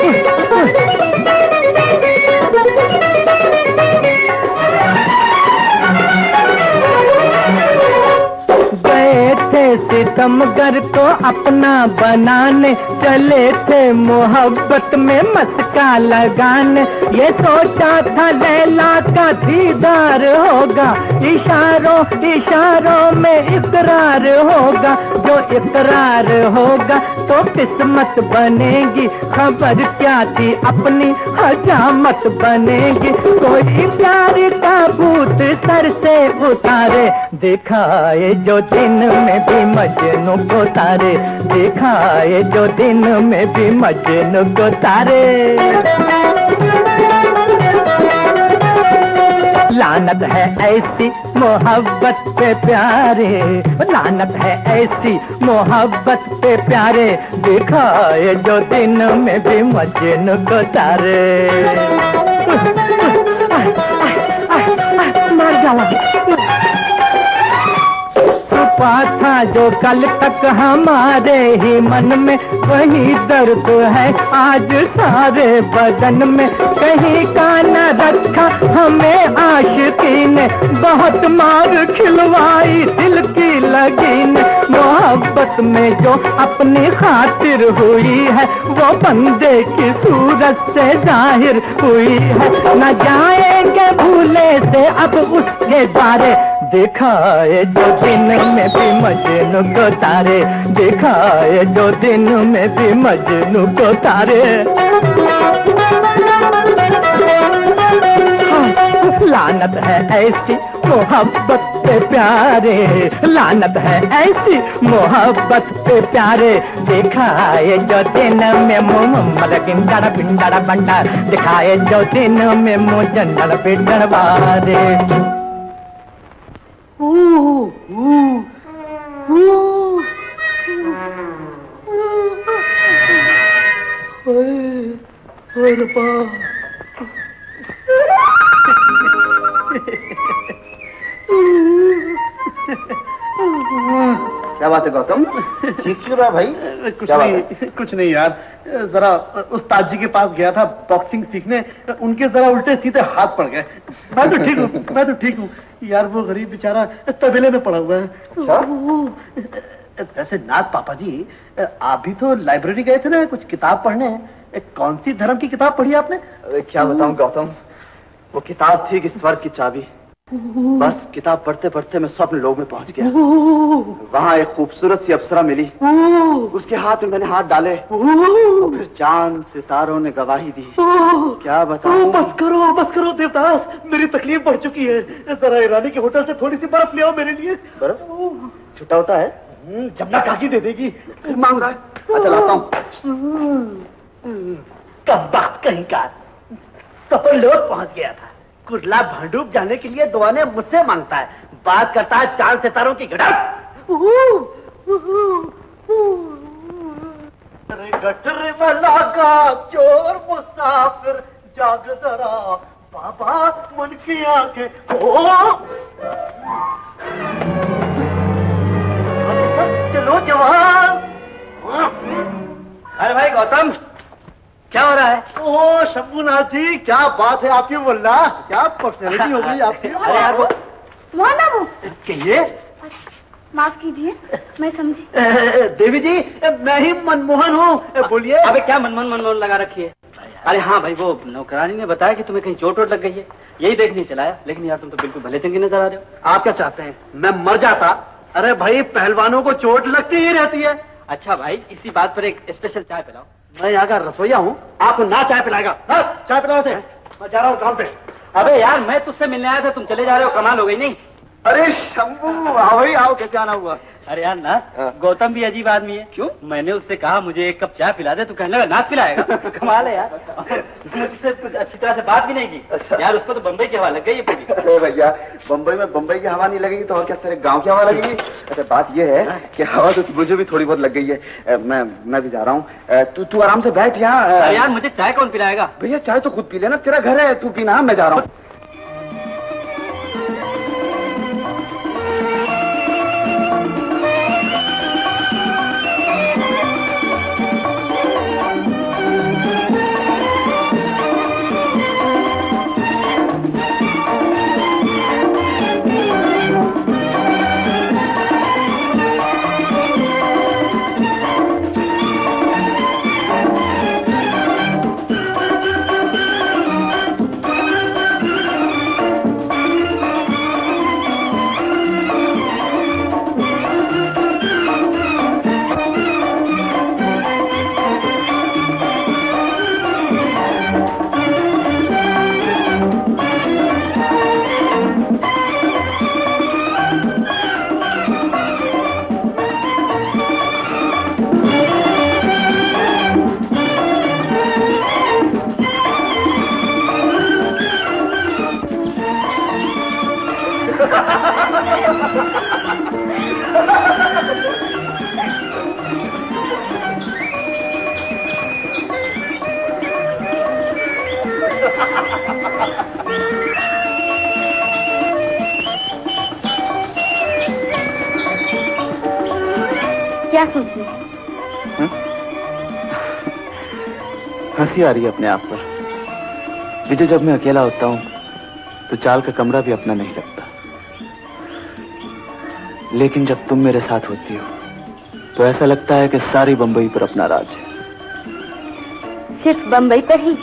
गए थे सितमगर को अपना बनाने, चले थे मोहब्बत में मस्का लगाने, ये सोचा था लैला का दीदार होगा, इशारों इशारों में इकरार होगा, जो इकरार होगा तो किस्मत बनेगी, खबर क्या थी अपनी हजामत बनेगी, कोई प्यार का भूत सर से उतारे, दिखाए जो दिन में भी मजनू को तारे, दिखाए जो दिन में भी मजनू को तारे। लानत है ऐसी मोहब्बत पे प्यारे, लानत है ऐसी मोहब्बत पे प्यारे, दिखाए जो दिन में भी मजनू को तारे। मार डाला। छुपा था जो कल तक हमारे ही मन में, वही दर्द है आज सारे बदन में, कहीं का न रखा हमें आशिकी ने, बहुत मार खिलवाई दिल की लगी ने, मोहब्बत मोहब्बत में जो अपनी खातिर हुई है वो बंदे की सूरत से जाहिर हुई है। न जाएंगे भूले से अब उसके बारे, दिखाए जो दिन में भी मजनू को तारे, दिखाए जो दिन में भी मजनू को तारे। लानत है ऐसी मोहब्बत पे प्यारे, लानत है ऐसी मोहब्बत पे प्यारे, दिखाए जो दिन में मुमल गिंडड़ पिंडड़ बंडा, दिखाए जो दिन में मुँह जंडड़ पिंडड़ बारे। क्या बात है गौतम, ठीक क्यों रहा भाई? कुछ नहीं, कुछ नहीं यार, जरा उस्ताद जी के पास गया था बॉक्सिंग सीखने, उनके जरा उल्टे सीधे हाथ पड़ गए। मैं तो ठीक हूँ, मैं तो ठीक हूँ यार, वो गरीब बेचारा तबेले में पड़ा हुआ है। वैसे नाथ पापा जी, आप भी तो लाइब्रेरी गए थे ना कुछ किताब पढ़ने, कौन सी धर्म की किताब पढ़ी आपने? क्या बताऊं गौतम, वो किताब थी कि स्वर्ग की चाबी। बस किताब पढ़ते पढ़ते मैं स्वप्न लोक में पहुंच गया। वहाँ एक खूबसूरत सी अप्सरा मिली, उसके हाथ में मैंने हाथ डाले, फिर चांद सितारों ने गवाही दी। क्या बताऊं? बस करो बस करो देवदास, मेरी तकलीफ बढ़ चुकी है, जरा ईरानी के होटल से थोड़ी सी बर्फ ले आओ मेरे लिए। बर्फ छुट्टा होता है? जमुना काकी दे देगी। फिर मांग रहा है? अच्छा लाता हूँ। कब बात कहीं का सफर लोग पहुंच गया था, कुर्ला भांडूप जाने के लिए दुआने मुझसे मांगता है, बात करता है चांद सितारों की गठर। गठर में लगा चोर मुसाफिर, जाग जरा बाबा मन की आंखें। चलो जवान। अरे भाई गौतम, क्या हो रहा है? ओ शंभूनाथ जी, क्या बात है आपकी, बोलना क्या पर्सनैलिटी हो गई आपकी। अरे यार वो मोहन बाबू, कहिए। माफ कीजिए, मैं समझी। देवी जी, मैं ही मनमोहन हूँ, बोलिए। अबे क्या मनमोहन मनमोहन लगा रखी है? अरे हाँ भाई, वो नौकरानी ने बताया कि तुम्हें कहीं चोट वोट लग गई है, यही देखने चलाया। लेकिन यार तुम तो बिल्कुल भले चंगे नजर आ रहे हो। आप क्या चाहते हैं, मैं मर जाता? अरे भाई, पहलवानों को चोट लगती ही रहती है। अच्छा भाई, इसी बात पर एक स्पेशल चाय पिलाओ। मैं यहाँ का रसोईया हूँ, आपको ना चाय पिलाएगा। चाय पिलाओ से, मैं जा रहा हूँ काम पे। अबे यार, मैं तुझसे मिलने आया था, तुम चले जा रहे हो, कमाल हो गई नहीं? अरे शंभू, आओ ही आओ, कैसे आना हुआ? अरे यार ना, गौतम भी अजीब आदमी है। क्यों? मैंने उससे कहा मुझे एक कप चाय पिला दे, तो कहने लगा नाथ पिलाएगा। कमाल है यार, मुझसे अच्छी तरह से बात भी नहीं की। अच्छा। यार उसको तो बम्बई की हवा लग गई है पूरी। अरे भैया, बम्बई में बम्बई की हवा नहीं लगेगी तो और क्या तेरे गांव की हवा लगेगी? अच्छा बात यह है कि हवा तो मुझे भी थोड़ी बहुत लग गई है। मैं मैं भी जा रहा हूँ, तू तू आराम से बैठ यहाँ। यार मुझे चाय कौन पिलाएगा? भैया चाय तो खुद पी लेना, तेरा घर है, तू पीना, मैं जा रहा हूँ। क्या सोच रहे हैं? हंसी आ रही है अपने आप पर। विजय, जब मैं अकेला होता हूँ तो चाल का कमरा भी अपना नहीं लगता, लेकिन जब तुम मेरे साथ होती हो तो ऐसा लगता है कि सारी बंबई पर अपना राज है। सिर्फ बंबई पर ही?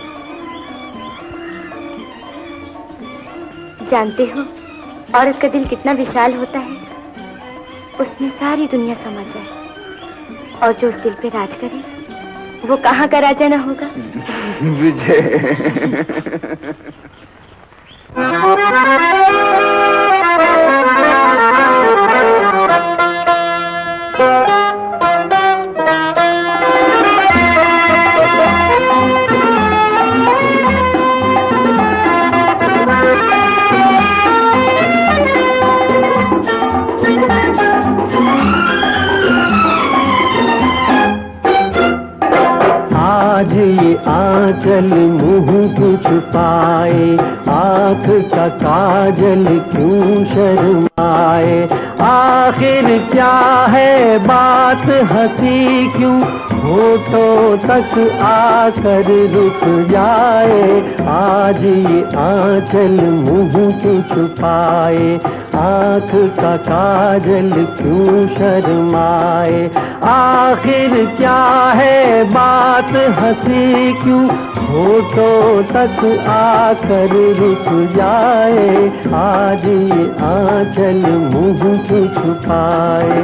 जानते हो औरत का दिल कितना विशाल होता है, उसमें सारी दुनिया समा जाए, और जो उस दिल पे राज करे वो कहाँ का राजा ना होगा। विजय आज ये आंचल मुंह क्यों छुपाए, आँख का काजल क्यों शर्माए, आखिर क्या है बात हंसी क्यों होठों तक आकर रुक जाए। आज ये आंचल मुंह क्यों छुपाए, आँख का काजल क्यों शर्माए, आखिर क्या है बात हंसी क्यों होठों तक आकर रुक जाए। आज ये आंचल मुंह क्यों छुपाए।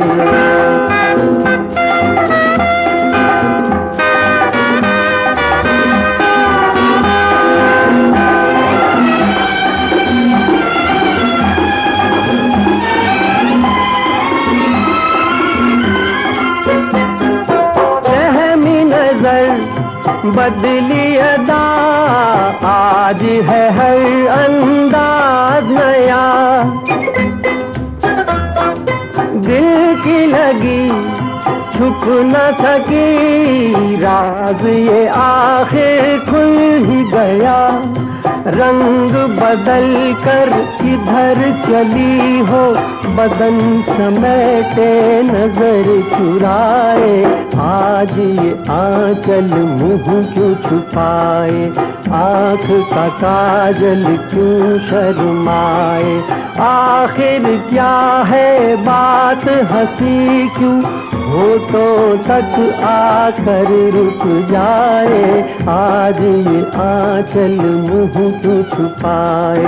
बदली अदा आज है हर अंदाज नया, दिल की लगी छुप न सकी राज ये आखिर खुल ही गया। रंग बदल कर किधर चली हो, बदन समेटे नजर चुराए। आज ये आंचल मुंह क्यों छुपाए, आँख का काजल क्यों शर्माए, आखिर क्या है बात हंसी क्यों होठों तक आकर रुक जाए। आज ये आंचल मुंह क्यों छुपाए।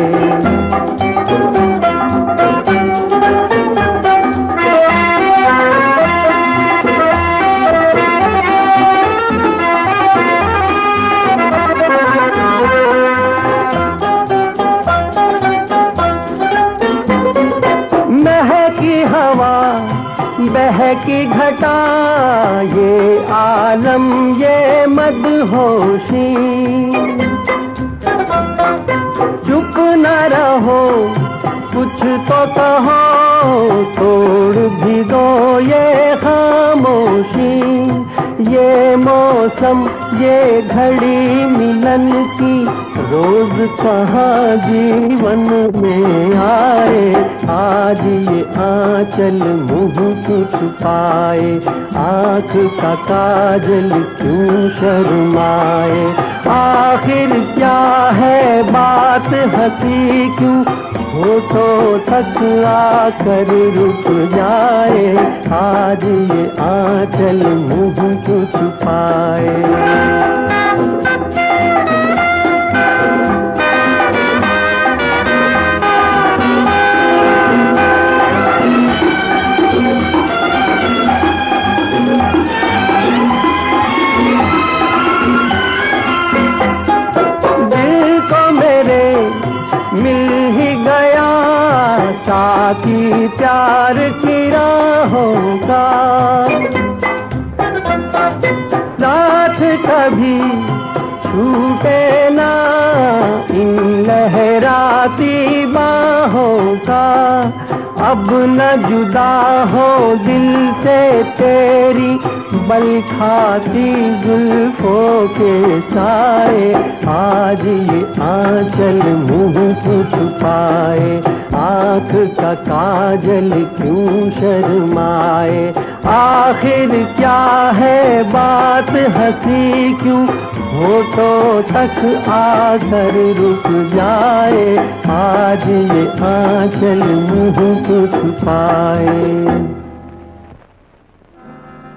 महकी हवा बहकी घटा ये आलम ये मदहोशी, चुप न रहो कुछ तो कहो तोड़ भी दो ये खामोशी। ये मौसम ये घड़ी मिलन की रोज कहाँ जीवन में आए। आज ये आंचल मुंह क्यों छुपाए, आँख का काजल क्यों शर्माए, आखिर क्या है बात हंसी क्यों होठों तक आकर रुक जाए। आज ये आंचल मुंह क्यों छुपाए। दिल को मेरे मिल ही गया साथी प्यार की राहों का, साथ कभी छूटे ना इन लहराती बाहों का। अब न जुदा हो दिल से तेरी बल खाती जुल्फों के साए। आज ये आंचल मुंह क्यों छुपाए, आँख का काजल क्यों शर्माए, आखिर क्या है बात हंसी क्यों होठों तक आकर रुक जाए। आज ये आंचल मुंह क्यों छुपाए।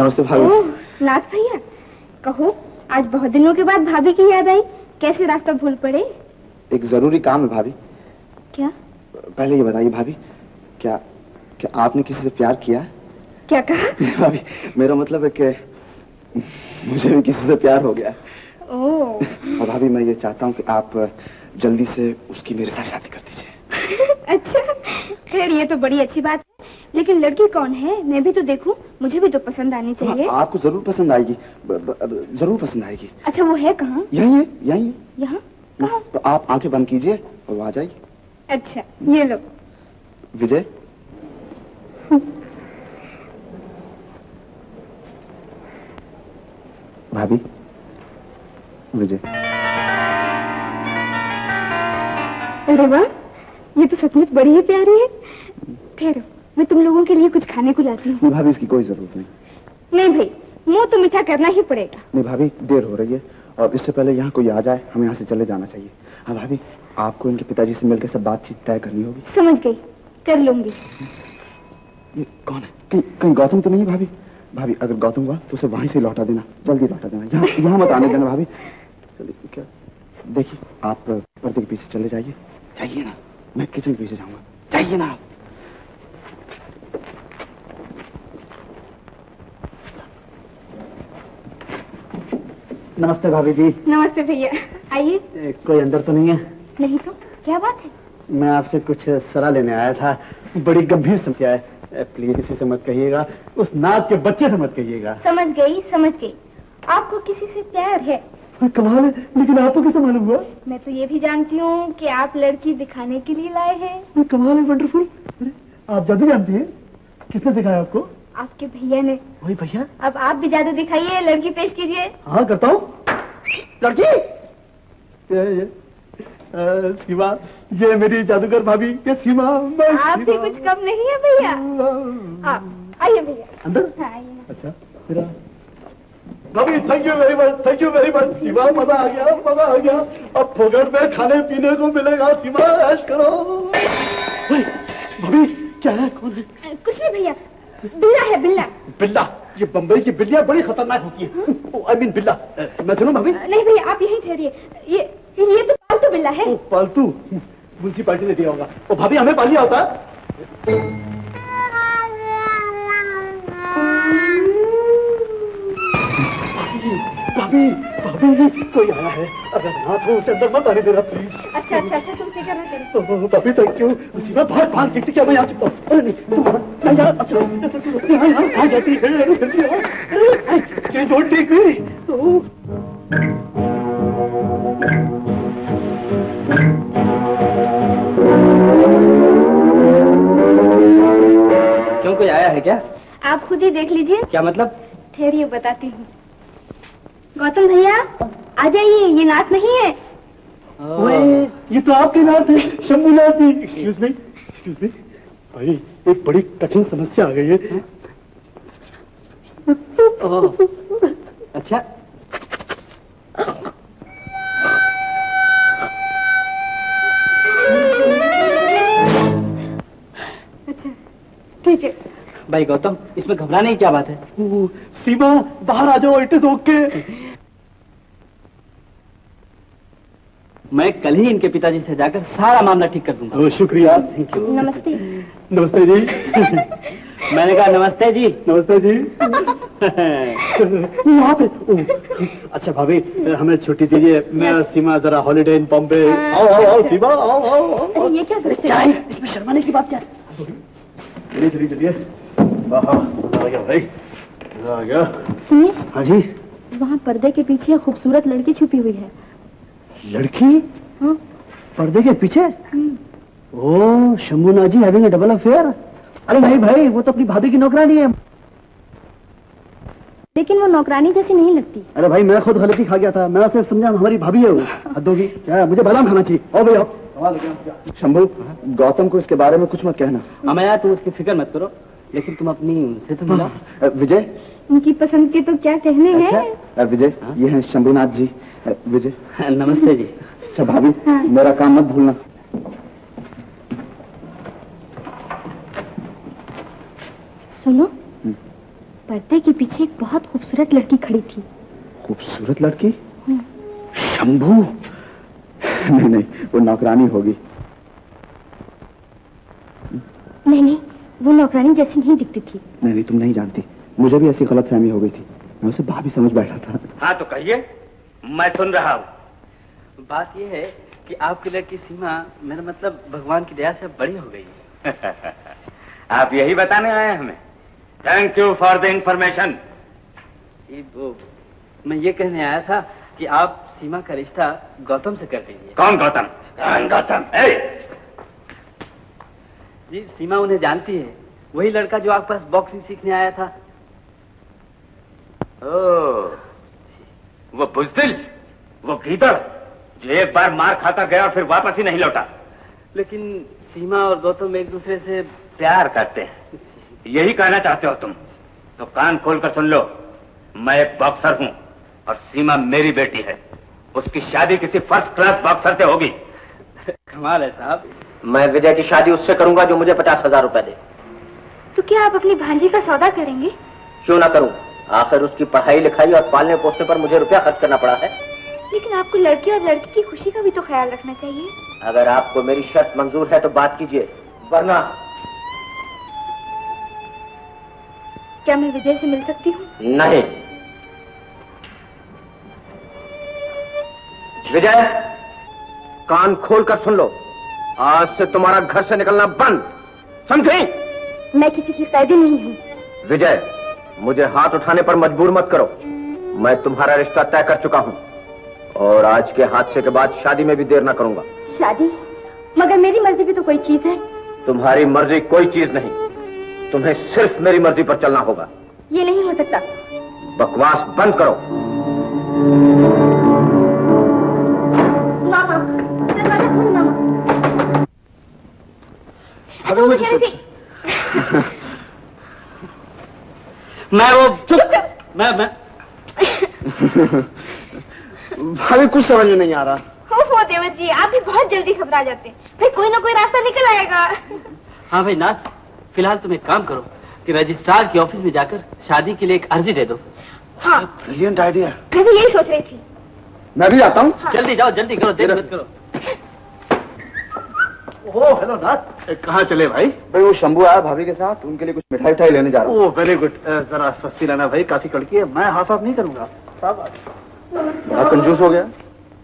नमस्ते भाभी। ओह, नाथ भैया, कहो आज बहुत दिनों के बाद भाभी की याद आई, कैसे रास्ता भूल पड़े? एक जरूरी काम है भाभी। क्या? पहले ये बताइए भाभी, क्या क्या आपने किसी से प्यार किया? क्या कहा? भाभी मेरा मतलब है कि मुझे भी किसी से प्यार हो गया। ओह। और भाभी मैं ये चाहता हूँ कि आप जल्दी से उसकी मेरे साथ शादी कर दीजिए। अच्छा, खैर ये तो बड़ी अच्छी बात है, लेकिन लड़की कौन है? मैं भी तो देखूं, मुझे भी तो पसंद आनी चाहिए। हाँ, आपको जरूर पसंद आएगी, ब, ब, जरूर पसंद आएगी। अच्छा, वो है कहाँ? यहीं है, यहीं है। यहाँ? तो आप आंखें बंद कीजिए और वो आ जाएगी। अच्छा, ये लो। विजय, भाभी, विजय। अरे वाह, ये तो सचमुच बड़ी ही प्यारी है। ठहरो, मैं तुम लोगों के लिए कुछ खाने को लाती हूँ। भाभी इसकी कोई जरूरत नहीं। नहीं भाई, मुंह तो मीठा करना ही पड़ेगा। नहीं भाभी, देर हो रही है और इससे पहले यहाँ कोई आ जाए, हमें यहाँ से चले जाना चाहिए। हाँ भाभी, आपको इनके पिताजी से मिलकर सब बातचीत तय करनी होगी। समझ गई, कर लूंगी। ये कौन है? कहीं कहीं गौतम तो नहीं भाभी? भाभी अगर गौतम हुआ तो उसे वहीं से लौटा देना, जल्दी लौटा देना, यहाँ यहाँ मत आने देना भाभी। चलिए, क्या देखिए, आप पर्दे के पीछे चले जाइए। जाइए ना, मैं किचन के पीछे जाऊंगा। जाइए ना। नमस्ते भाभी जी। नमस्ते भैया, आइए। कोई अंदर तो नहीं है? नहीं तो क्या बात है? मैं आपसे कुछ सलाह लेने आया था, बड़ी गंभीर समस्या है। प्लीज किसी से मत कहिएगा, उस नाथ के बच्चे से मत कहिएगा। समझ गई, समझ गई। आपको किसी से प्यार है? कमाल है, लेकिन आपको कैसे मालूम हुआ? मैं तो ये भी जानती हूँ कि आप लड़की दिखाने के लिए लाए हैं। कमाल है, वंडरफुल। आप जादू जानती हैं? किसने सिखाया आपको? आपके भैया ने। वही भैया? अब आप भी जादू दिखाइए, लड़की पेश कीजिए। हाँ करता हूँ। लड़की? ये, ये, आ, सीमा, ये मेरी जादूगर भाभी। ये सीमा, आप भी कुछ कम नहीं है भैया। आप आइए भैया। अंदर? हाँ, आइए। अच्छा, मेरा भाभी, thank you very much, thank you very much. Seema, मजा आ गया, मजा आ गया। अब फोगट में खाने पीने को मिलेगा। सीमा, ऐश करो। भाभी, क्या है? कौन है? कुछ नहीं भैया, बिल्ला है, बिल्ला। बिल्ला? ये बम्बई की बिल्लियां बड़ी खतरनाक होती है। आई मीन बिल्ला। मैं सुनूं भाभी? नहीं भैया, आप यहीं ठहरिए। ये ये तो पालतू बिल्ला है। ओ, पालतू? म्युनिसिपालिटी ने दिया होगा। ओ भाभी, हमें पालिया होता। भाभी, भाभी, कोई आया है। अगर ना तो उसे अंदर मत आने देना प्लीज। अच्छा अच्छा अच्छा, तुम फिक्र ना करो। भाभी थैंक यू। सीमा, बाहर बाहर देखती क्या मैं यहाँ चिपका? अरे नहीं, तुम मैं यहाँ। अच्छा, यहाँ यहाँ कहाँ जाती है? अरे जल्दी आओ। अरे डोंट टेक मी। क्यों, कोई आया है क्या? आप खुद ही देख लीजिए। क्या मतलब? ठहरिए, बताती हूँ। गौतम भैया, आ जाइए, ये नाथ नहीं है। ओए, ये तो आपके नाथ है, Shambhunath ji. Excuse me, excuse me. भाई, एक बड़ी कठिन समस्या आ गई है। अच्छा, अच्छा, ठीक है। भाई गौतम, इसमें घबराने की क्या बात है? ओ, सीमा, बाहर आ जाओ, इट इज ओके। मैं कल ही इनके पिताजी से जाकर सारा मामला ठीक कर दूंगा। ओ, शुक्रिया, थैंक यू। नमस्ते। नमस्ते जी। मैंने कहा नमस्ते जी। नमस्ते जी। वहाँ पे। ओ, अच्छा भाभी, हमें छुट्टी दीजिए। मैं और सीमा जरा हॉलिडे इन बॉम्बे। आओ आओ आओ सीमा, आओ आओ आओ। ये क्या करते क्या है इसमें शर्माने की बात? क्या है? चलिए चलिए चलिए। हाँ, आ गया भाई, आ गया। सुनिए। हाँ जी। वहाँ पर्दे के पीछे खूबसूरत लड़की छुपी हुई है। लड़की? हाँ। पर्दे के पीछे? Oh, Shambhunath ji having a double affair. अरे नहीं भाई, वो तो अपनी भाभी की नौकरानी है। लेकिन वो नौकरानी जैसी नहीं लगती। अरे भाई, मैं खुद गलती खा गया था। मैं उसे समझा हमारी भाभी है वो। हद होगी क्या? मुझे बादाम खाना चाहिए। आओ भाई आओ। शंभू, गौतम को इसके बारे में कुछ मत कहना। अमया, तुम उसकी फिक्र मत करो, लेकिन तुम अपनी उनसे तो मिला। विजय, उनकी पसंद के तो क्या कहने हैं। विजय, ये हैं शंभूनाथ जी। विजय, नमस्ते जी। अच्छा भाभी, मेरा काम मत भूलना। सुनो, पर्दे के पीछे एक बहुत खूबसूरत लड़की खड़ी थी। खूबसूरत लड़की? शंभू? नहीं नहीं, वो नौकरानी होगी। नहीं नहीं, वो नौकरानी जैसी नहीं दिखती थी। नहीं नहीं, तुम नहीं जानती, मुझे भी ऐसी गलतफहमी हो गई थी, मैं उसे भाभी समझ बैठा था। हाँ तो कहिए, मैं सुन रहा हूँ। बात यह है कि आपकी लड़की सीमा, मेरा मतलब भगवान की दया से बड़ी हो गई है। आप यही बताने आए हमें? Thank you for the information. वो मैं ये कहने आया था कि आप सीमा का रिश्ता गौतम से कर दीजिए। कौन गौतम? कौन गौतम? जी सीमा उन्हें जानती है, वही लड़का जो आपके पास बॉक्सिंग सीखने आया था। ओह, वो बुज़दिल, वो गीदड़ जो एक बार मार खाता गया और फिर वापस ही नहीं लौटा। लेकिन सीमा और गौतम एक दूसरे से प्यार करते हैं, यही कहना चाहते हो तुम? तो कान खोलकर सुन लो, मैं एक बॉक्सर हूँ और सीमा मेरी बेटी है। उसकी शादी किसी फर्स्ट क्लास बॉक्सर से होगी। कमाल है साहब। मैं विजय की शादी उससे करूंगा जो मुझे पचास हजार रुपए दे। तो क्या आप अपनी भांजी का सौदा करेंगे? क्यों ना करूं, आखिर उसकी पढ़ाई लिखाई और पालने पोसने पर मुझे रुपया खर्च करना पड़ा है। लेकिन आपको लड़की और लड़की की खुशी का भी तो ख्याल रखना चाहिए। अगर आपको मेरी शर्त मंजूर है तो बात कीजिए, वरना। क्या मैं विजय से मिल सकती हूँ? नहीं। विजय, कान खोलकर सुन लो, आज से तुम्हारा घर से निकलना बंद, समझी? मैं किसी की कैदी नहीं हूँ। विजय, मुझे हाथ उठाने पर मजबूर मत करो, मैं तुम्हारा रिश्ता तय कर चुका हूँ और आज के हादसे के बाद शादी में भी देर न करूंगा। शादी? मगर मेरी मर्जी भी तो कोई चीज है। तुम्हारी मर्जी कोई चीज नहीं, तुम्हें सिर्फ मेरी मर्जी पर चलना होगा। ये नहीं हो सकता। बकवास बंद करो। मामा, दरवाजा खोलो मामा। अच्छा, मुझे ऐसी मैं वो चुप मैं मैं भाभी कुछ समझ में नहीं आ रहा। हो हो देवर जी, आप भी बहुत जल्दी घबरा जाते हैं। फिर कोई ना कोई रास्ता निकल आएगा। हाँ भाई नाथ, फिलहाल तुम एक काम करो कि रजिस्ट्रार के ऑफिस में जाकर शादी के लिए एक अर्जी दे दो। हाँ ब्रिलियंट आइडिया। मैं भी यही सोच रही थी। मैं भी आता हूँ। हाँ। जल्दी जाओ, जल्दी करो, देर मत करो। ओह हेलो नाथ, कहाँ चले भाई? भाई वो शंभू आया भाभी के साथ, उनके लिए कुछ मिठाई उठाई लेने जा रहा हूँ। ओह वेरी गुड, जरा सस्ती लाना भाई, काफी कड़की है, मैं हाफ हाफ नहीं करूंगा। बड़ा कंजूस हो गया।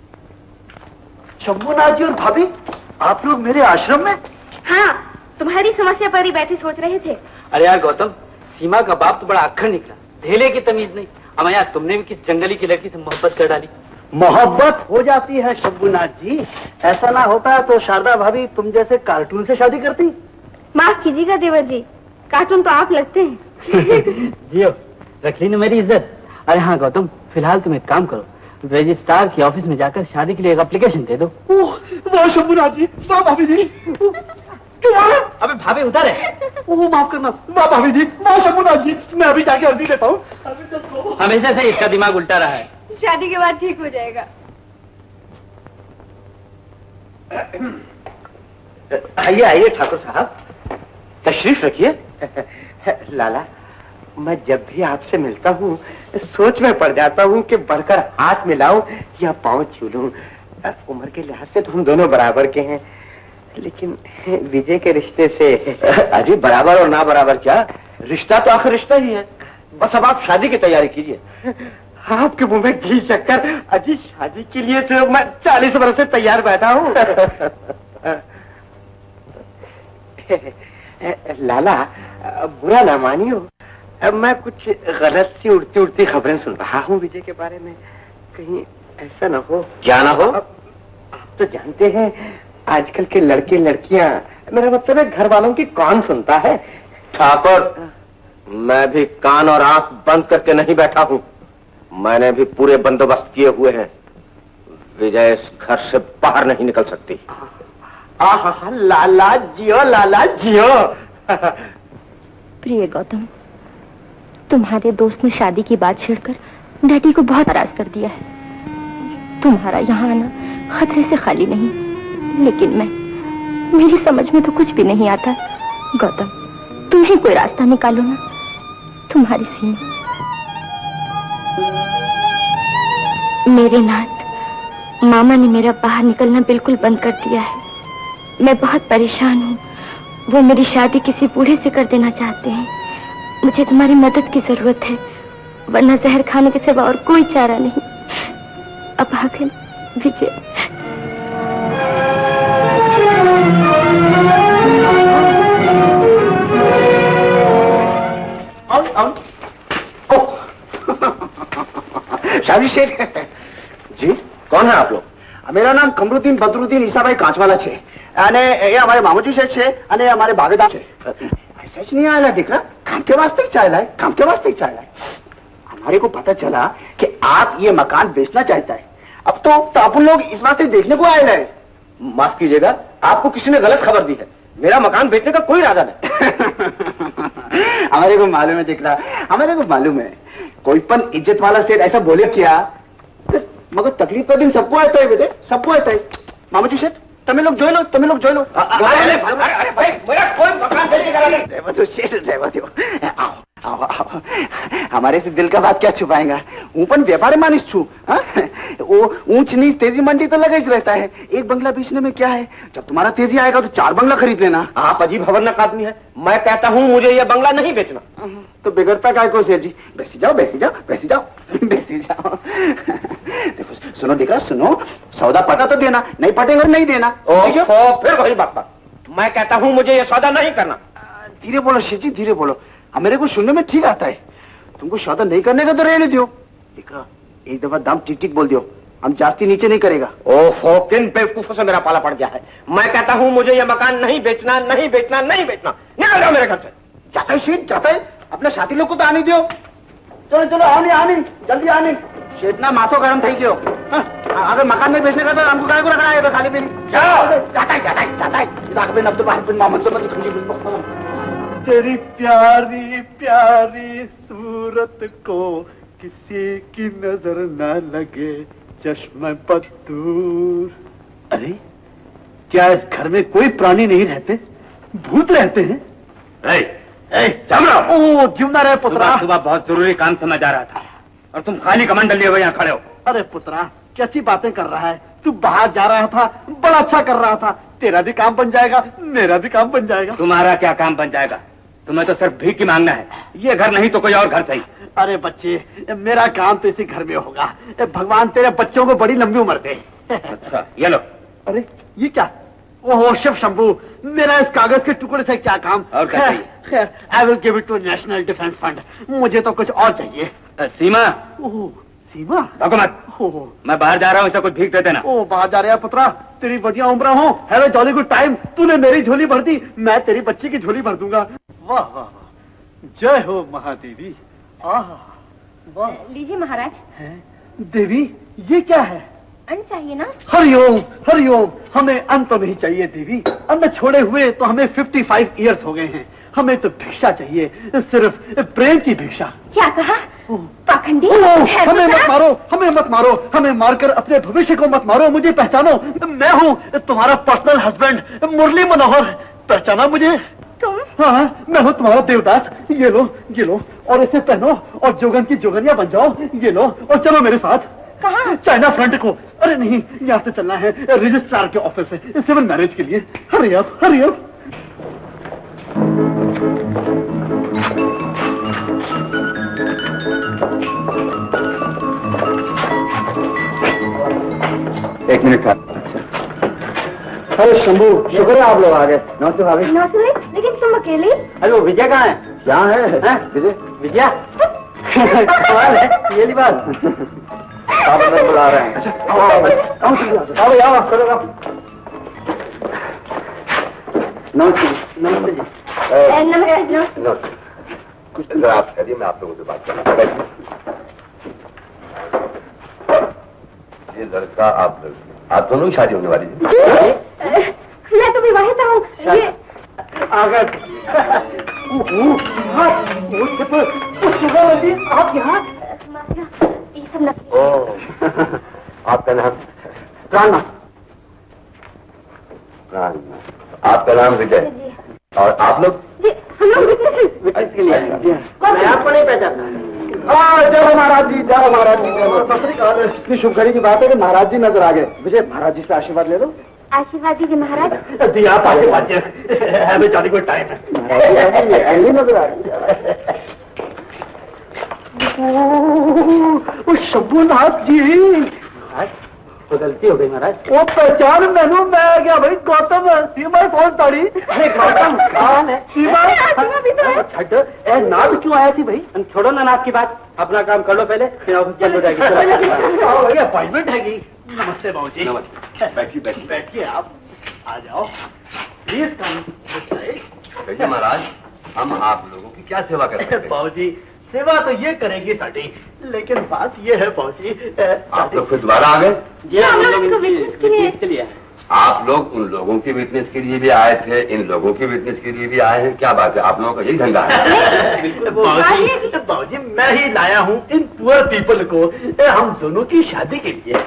शंभू नाथ जी और भाभी, आप लोग मेरे आश्रम में? हाँ, तुम्हारी समस्या पर ही बैठे सोच रहे थे। अरे यार गौतम, सीमा का बाप तो बड़ा अक्खड़ निकला, धेले की तमीज नहीं। अब यार तुमने भी किस जंगली की लड़की से मोहब्बत कर डाली। मोहब्बत हो जाती है शंभूनाथ जी, ऐसा ना होता तो शारदा भाभी तुम जैसे कार्टून से शादी करती। माफ कीजिएगा देवर जी, कार्टून तो आप लगते हैं। जियो, रख ली ना मेरी इज्जत। अरे हाँ गौतम, फिलहाल तुम एक काम करो, रजिस्ट्रार के ऑफिस में जाकर शादी के लिए एक एप्लीकेशन दे दो। वाह शंभूनाथ जी, वाह भाभी जी। अबे भाभी उधर है। ओह माफ करना, वाह भाभी जी, वाह शंभूनाथ जी, मैं अभी जाके अर्जी लेता हूँ। हमेशा से इसका दिमाग उल्टा रहा है। शादी के बाद ठीक हो जाएगा। आइए आइए ठाकुर साहब, तशरीफ रखिए। लाला, मैं जब भी आपसे मिलता हूँ सोच में पड़ जाता हूँ कि बढ़कर हाथ मिलाऊं या पांव छू लूं। उम्र के लिहाज से तो हम दोनों बराबर के हैं, लेकिन विजय के रिश्ते से। अजी बराबर और ना बराबर क्या, रिश्ता तो आखिर रिश्ता ही है। बस अब आप शादी की तैयारी कीजिए। आपके मुंह में घी शक्कर। अजी शादी के लिए तो मैं चालीस वर्ष से तैयार बैठा हूँ। लाला, बुरा ना मानियो, अब मैं कुछ गलत सी उड़ती उड़ती खबरें सुन रहा हूँ विजय के बारे में, कहीं ऐसा ना हो। क्या ना हो? आप तो जानते हैं आजकल के लड़के लड़कियां, मेरा मतलब है घर वालों की कौन सुनता है। ठाकुर, मैं भी कान और आंख बंद करके नहीं बैठा हूँ, मैंने भी पूरे बंदोबस्त किए हुए हैं। विजय इस घर से बाहर नहीं निकल सकती। आहा, लाला जियो, लाला जियो। प्रिय गौतम, तुम्हारे दोस्त ने शादी की बात छेड़कर डैडी को बहुत नाराज कर दिया है। तुम्हारा यहाँ आना खतरे से खाली नहीं, लेकिन मैं, मेरी समझ में तो कुछ भी नहीं आता। गौतम, तुम ही कोई रास्ता निकालो ना। तुम्हारी सीमा। मेरे नाथ, मामा ने मेरा बाहर निकलना बिल्कुल बंद कर दिया है। मैं बहुत परेशान हूँ। वो मेरी शादी किसी बूढ़े से कर देना चाहते हैं। मुझे तुम्हारी मदद की जरूरत है, वरना जहर खाने के सिवा और कोई चारा नहीं। अब आखिर विजय। आओ, आओ। शादी शेख जी, कौन है आप लोग? मेरा नाम कमरुद्दीन बदरुद्दीन ईसाभाई कांचवाला छे અને એ અમારે મામુજી શેઠ છે અને અમારે ભાગીદાર છે। ऐसा ही नहीं आया दिख रहा, काम के वास्ते ही चाह रहा है, काम के वास्ते ही चाह रहा है। हमारे को पता चला कि आप ये मकान बेचना चाहता है। अब तो, तो अपन लोग इस वास्ते देखने को आए रहे। माफ कीजिएगा, आपको किसी ने गलत खबर दी है। मेरा मकान बेचने का कोई इरादा नहीं। हमारे को मालूम है दिख रहा, हमारे को मालूम है। कोई पण इज्जत वाला सेठ ऐसा बोले क्या, मगर तकलीफ का दिन सबको आता है बेटे, सबको आता है। मामूजी सेठ તમે લોગ જોઈ લો, તમે લોગ જોઈ લો। अरे अरे भाई, मेरा कोई मकान बेचने का नहीं। रहवा दो शेठ, रहवा दो। आओ आओ आओ, हमारे से दिल का बात क्या छुपाएगा। ऊपर व्यापारी मानिस छू, वो ऊंच नीच तेजी मंडी तो लगा ही रहता है। एक बंगला बेचने में क्या है, जब तुम्हारा तेजी आएगा तो चार बंगला खरीद लेना। आप अजीब खबरनाक आदमी है। मैं कहता हूँ मुझे यह बंगला नहीं बेचना। तो बिगड़ता काय को सेठ जी, बैसी जाओ बैसी जाओ बैसी जाओ बैसी जाओ। देखो सुनो दिखा, सुनो, सौदा पटा तो देना, नहीं पटेगा नहीं देना। ओ, फिर वही बात बात। मैं कहता हूँ मुझे यह सौदा नहीं करना। धीरे बोलो शेठ जी, धीरे बोलो, मेरे को सुनने में ठीक आता है। तुमको सौदा नहीं करने का तो रहने दो। दिखा, एक दफा दाम ठीक ठीक बोल दियो, हम जास्ती नीचे नहीं करेगा। ओहो, किन बेवकूफों से मेरा पाला पड़ गया है। मैं कहता हूँ मुझे यह मकान नहीं बेचना, नहीं बेचना, नहीं बेचना। निकल जाओ मेरे घर से। जाता है शेठ, जाता है। अपने साथी लोग को तो आने दो। चलो चलो, आने आने जल्दी आने। शेठ ना माथो गरम थी क्यों। अगर मकान नहीं बेचने का तो हमको काय को रखना है, तो खाली पे जाता है जाता है जाता है। अब्दुल वाहिद बिन मोहम्मद से तेरी प्यारी प्यारी सूरत को किसी की नजर न लगे, चश्मे पत्तूर। अरे क्या इस घर में कोई प्राणी नहीं रहते, भूत रहते हैं? ए, ए, ओ जिंदा रहे पुत्रा। सुबह सुबह बहुत जरूरी काम से मैं जा रहा था और तुम खाली कमंडल लिए हुए यहाँ खड़े हो। अरे पुत्रा, कैसी बातें कर रहा है तू। बाहर जा रहा था, बड़ा अच्छा कर रहा था। तेरा भी काम बन जाएगा, मेरा भी काम बन जाएगा। तुम्हारा क्या काम बन जाएगा? तुम्हें तो सिर्फ भीख की मांगना है। ये घर नहीं तो कोई और घर सही। अरे बच्चे, मेरा काम तो इसी घर में होगा। भगवान तेरे बच्चों को बड़ी लंबी उम्र दे। अच्छा, ये लो। अरे ये क्या? ओहो शिव शंभू, मेरा इस कागज के टुकड़े से क्या काम? और क्या चाहिए? खैर, I will give it to national defence fund. मुझे तो कुछ और चाहिए। सीमा। ओह सीमा, मत। मैं बाहर जा रहा हूँ, इसे कुछ भीख दे देना। ओ बाहर जा रहा है पुत्रा, तेरी बढ़िया उम्र हो, have a jolly good time. तूने मेरी झोली भर दी, मैं तेरी बच्ची की झोली भर दूंगा। वाह वाह, जय हो महादेवी। आह वाह। लीजिए महाराज। है देवी, ये क्या है? अन्न चाहिए ना? हरिओम हरिओम। हमें अन्न तो नहीं चाहिए देवी, अन्न छोड़े हुए तो हमें फिफ्टी फाइव ईयर्स हो गए हैं। हमें तो भिक्षा चाहिए, सिर्फ प्रेम की भिक्षा। क्या कहा? पाखंडी। हमें मत मारो, हमें मत मारो, हमें मारकर अपने भविष्य को मत मारो। मुझे पहचानो, मैं हूँ तुम्हारा पर्सनल हस्बैंड मुरली मनोहर। पहचाना मुझे? तुम? हाँ, मैं हूँ तुम्हारा देवदास। ये लो ये लो, और इसे पहनो और जोगन की जोगनिया बन जाओ। ये लो और चलो मेरे साथ। कहाँ? चाइना फ्रंट को। अरे नहीं, यहाँ से चलना है रजिस्ट्रार के ऑफिस से, सिविल मैरिज के लिए। Hurry up hurry up. एक मिनट का। अरे शंभू, शुक्र है आप लोग आ गए। नमस्ते भाभी। नमस्ते, लेकिन तुम अकेले? अरे वो विजय कहाँ है? यहाँ है विजय। विजया सवाल है, ये ली बात। आप अंदर बुला रहे हैं। अच्छा आओ आओ आओ आओ आओ चलो आओ। नमस्ते नमस्ते जी। नमस्ते नमस्ते। कुछ अंदर आप करिए, मैं आप लोगों से बात करना। ये लड़का आप आप दोनों की शादी होने वाली है? मैं तो विवाहित हूँ। ये अगर आप यहाँ? ओह, आपका नाम? प्राणनाथ। प्राणनाथ। आपका नाम विजय और आप लोग? हम लोग विटनेस के लिए मैं आपको नहीं पहचानता। जय महाराज जी, जय महाराज जी, जय। इतनी शुभ घड़ी की बात है कि महाराज जी नजर आ गए। विजय, महाराज जी से आशीर्वाद ले लो। आशीर्वाद दीजिए महाराज। दिया आप आशीर्वाद हमें जाने को टाइम है। महाराज नजर आ गई। शंभुनाथ जी, तो गलती हो गई महाराज। वो पहचान मैनू मैं क्या भाई? गौतम सीमा फोन ताड़ी। अरे गौतम कौन है? सीमा छो नाथ क्यों आया थी भाई? छोड़ो ना नाथ की बात, अपना काम कर लो पहले, फिर ऑफिस जल्द हो जाएगी। अपॉइंटमेंट है की। नमस्ते बाबू जी। नमस्ते। बैठिए बैठिए बैठिए, आप आ जाओ प्लीज। काम महाराज, हम आप लोगों की क्या सेवा करें? बाबू जी, सेवा तो ये करेंगे साड़ी, लेकिन बात ये है बाबूजी, आप लोग फिर दोबारा आ गए? जी हम लोग विटनेस के लिए आए। आप लोग उन लोगों की विटनेस के लिए भी आए थे, इन लोगों की विटनेस के लिए भी आए हैं, क्या बात है? आप लोगों का यही धंधा है? बाबूजी, बाबूजी मैं ही लाया हूँ इन पुअर पीपल को हम दोनों की शादी के लिए।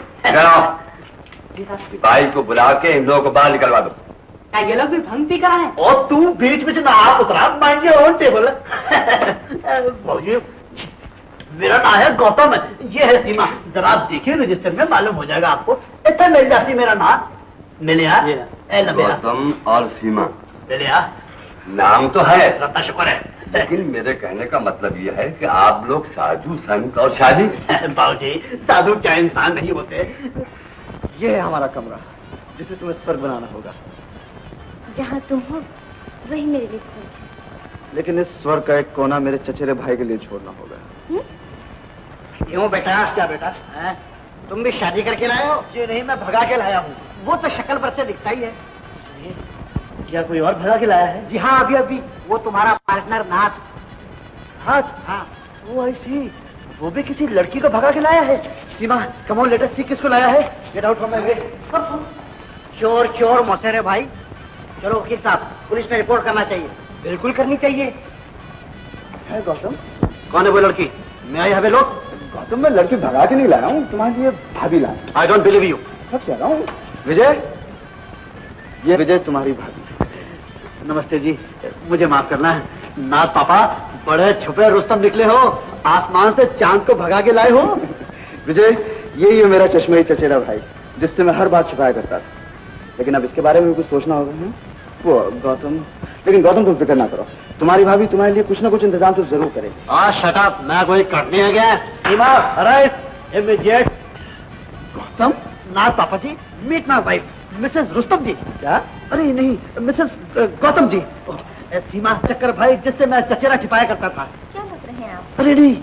भाई को बुला के इन लोगों को बाहर निकलवा दो। क्या ये लोग भी भंग पी कर आए? और तू बीच बीच ना आप उतरा, माइंड योर ओन टेबल। बाबूजी, मेरा नाम है गौतम, ये है सीमा। जरा आप देखिए रजिस्टर में, मालूम हो जाएगा आपको। इतना मिल जाती मेरा नाम। मिले गौतम और सीमा मिले नाम तो है, रत्ता शुक्र है। लेकिन मेरे कहने का मतलब ये है कि आप लोग साधु संत और शादी। बाबूजी, साधु क्या इंसान नहीं होते? ये है हमारा कमरा, जिसे तुम्हें स्वर्ग बनाना होगा। जहाँ तुम हो वही मेरे लिए स्वर्ग है। लेकिन इस स्वर्ग का एक कोना मेरे चचेरे भाई के लिए छोड़ना होगा। क्यों बेटा? क्या बेटा है? तुम भी शादी करके लाए हो? जी नहीं, मैं भगा के लाया हूँ। वो तो शक्ल पर से दिखता ही है। क्या कोई और भगा के लाया है? जी हाँ, अभी अभी वो तुम्हारा पार्टनर नाथ। हाँ हाँ, वो ऐसी वो भी किसी लड़की को भगा के लाया है। सीमा, कम ऑन, लेट अस सी किसको लाया है। Get out from my way. चोर चोर मौसेरे भाई। चलो वकील साहब, पुलिस में रिपोर्ट करना चाहिए। बिल्कुल करनी चाहिए। है गौतम? कौन है वो लड़की? मैं आई हवे लोग। गौतम, मैं लड़की भगा के नहीं लाया हूँ, तुम्हारे लिए भाभी लाया। I don't believe you. सच कह रहा हूँ। विजय, ये विजय तुम्हारी भाभी। नमस्ते जी, मुझे माफ करना है। नाथ पापा, बड़े छुपे रुस्तम निकले हो, आसमान से चांद को भगा के लाए हो। विजय, ये ही मेरा चश्मे चचेरा भाई, जिससे मैं हर बात छुपाया करता था। लेकिन अब इसके बारे में कुछ सोचना होगा। है वो गौतम, लेकिन गौतम तुम फिक्र ना करो, तुम्हारी भाभी तुम्हारे लिए कुछ ना कुछ इंतजाम तो जरूर करेगी। आ शट अप, मैं कोई कटने आ गया। Seema, right, immediate. गौतम, नाथ पापा ji, meet my wife Mrs Rustam ji. क्या? अरे नहीं, मिसेस गौतम जी। सीमा, चक्कर भाई जिससे मैं चचेरा छिपाया करता था। क्या लग रहे हैं आप? अरे नहीं,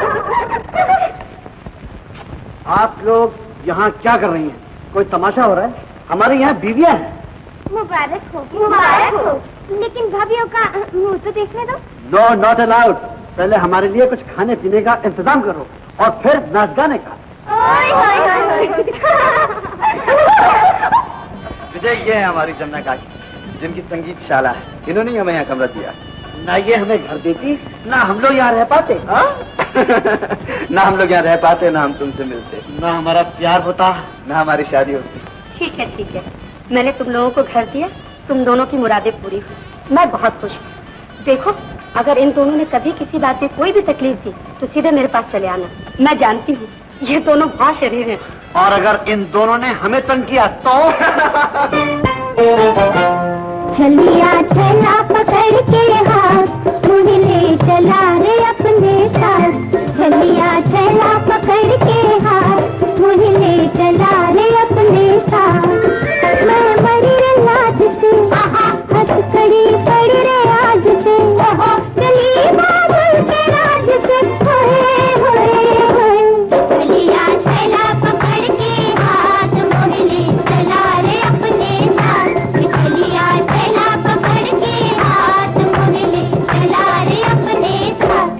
आप लोग यहाँ क्या कर रही हैं? कोई तमाशा हो रहा है? हमारे यहाँ बीवियाँ हैं। मुबारक हो, मुबारक हो। लेकिन भाभीियों का मुंह तो देखने दो। No, not allowed. पहले हमारे लिए कुछ खाने पीने का इंतजाम करो और फिर नाच गाने का। ओए होए होए होए। विजय, ये है हमारी जमुना काकी, जिनकी संगीत शाला है। इन्होंने ही हमें यहाँ कमरा दिया। ना ये हमें घर देती, ना हम लोग यहाँ रह पाते। ना हम लोग यहाँ रह पाते, ना हम तुमसे मिलते, ना हमारा प्यार होता, ना हमारी शादी होती। ठीक है ठीक है, मैंने तुम लोगों को घर दिया, तुम दोनों की मुरादें पूरी हुई। मैं बहुत खुश हूँ। देखो, अगर इन दोनों ने कभी किसी बात में कोई भी तकलीफ दी तो सीधे मेरे पास चले आना। मैं जानती हूँ ये दोनों बहुत शरीर हैं। और अगर इन दोनों ने हमें तंग किया तो चलिया चला पकड़ के हाथ, मुझे ले चला रे अपने साथ। चलिया चला पकड़ के हाथ, मुझे ले चला रे अपने साथ। मैं मरी रे लाज से, हथकड़ी पड़ रे आज से, चली बादल के राज से, होए होए होए। चलिया चला पकड़ के हाथ, मुझे ले चला रे अपने साथ। चलिया चला पकड़ के हाथ, मुझे ले चला रे अपने साथ।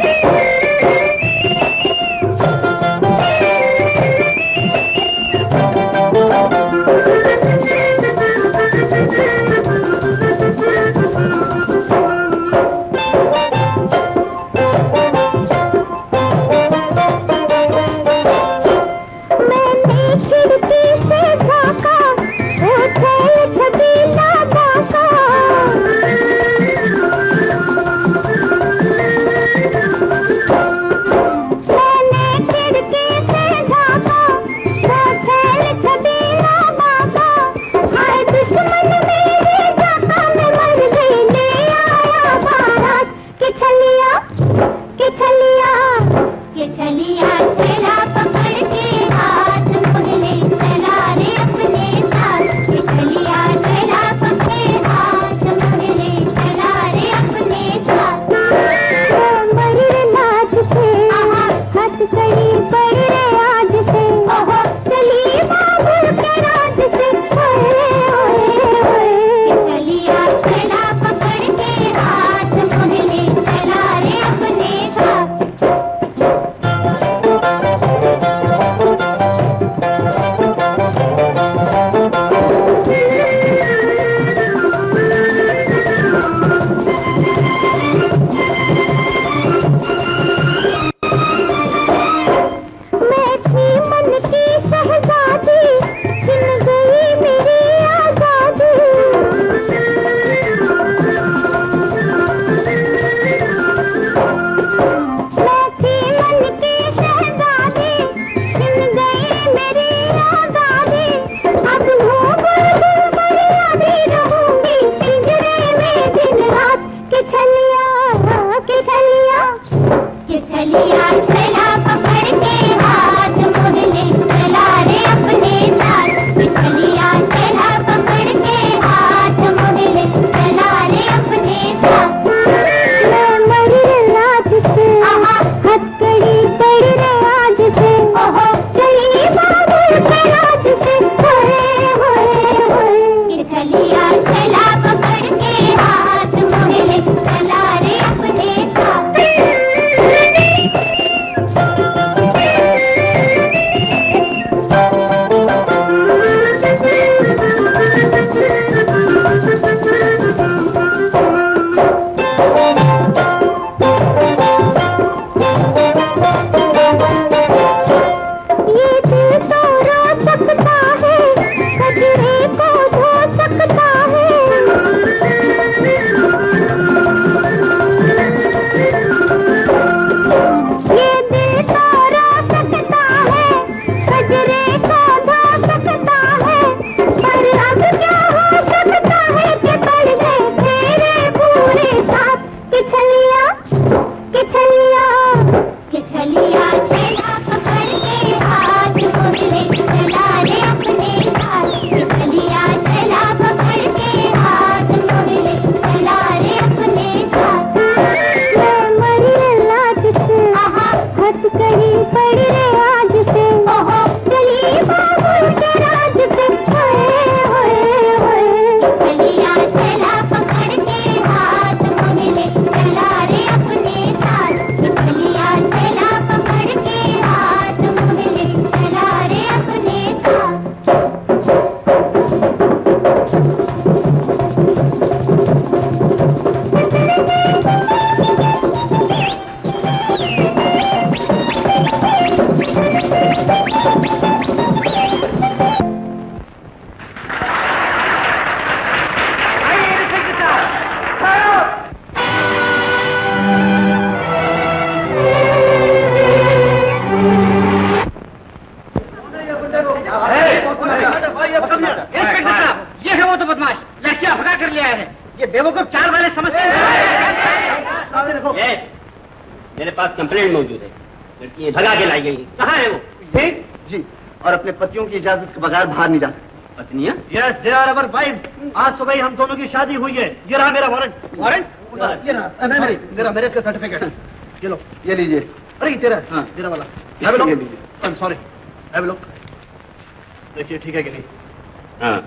इंस्पेक्टर साहब, ये है वो तो बदमाश, लड़कियां भगा कर ले आए हैं। ये बेवकूफ चाल वाले समझते हैं। मेरे पास कंप्लेंट मौजूद है, लड़की भगा के लाई गई। कहाँ है वो? जी, और अपने पतियों की इजाजत के बगैर बाहर नहीं जा सकते। पत्नियाँ? Yes, they are our wifes. आज सुबह ही हम दोनों की शादी हुई है। ये रहा मेरा वारंट। वारंट? ये रहा, नहीं, मेरा मैरिज का सर्टिफिकेट है। ये लो, ये लीजिए। अरे ये तेरा, हाँ तेरा वाला। Have a look. I am sorry, have a look. देखिए ठीक है कि नहीं? हाँ।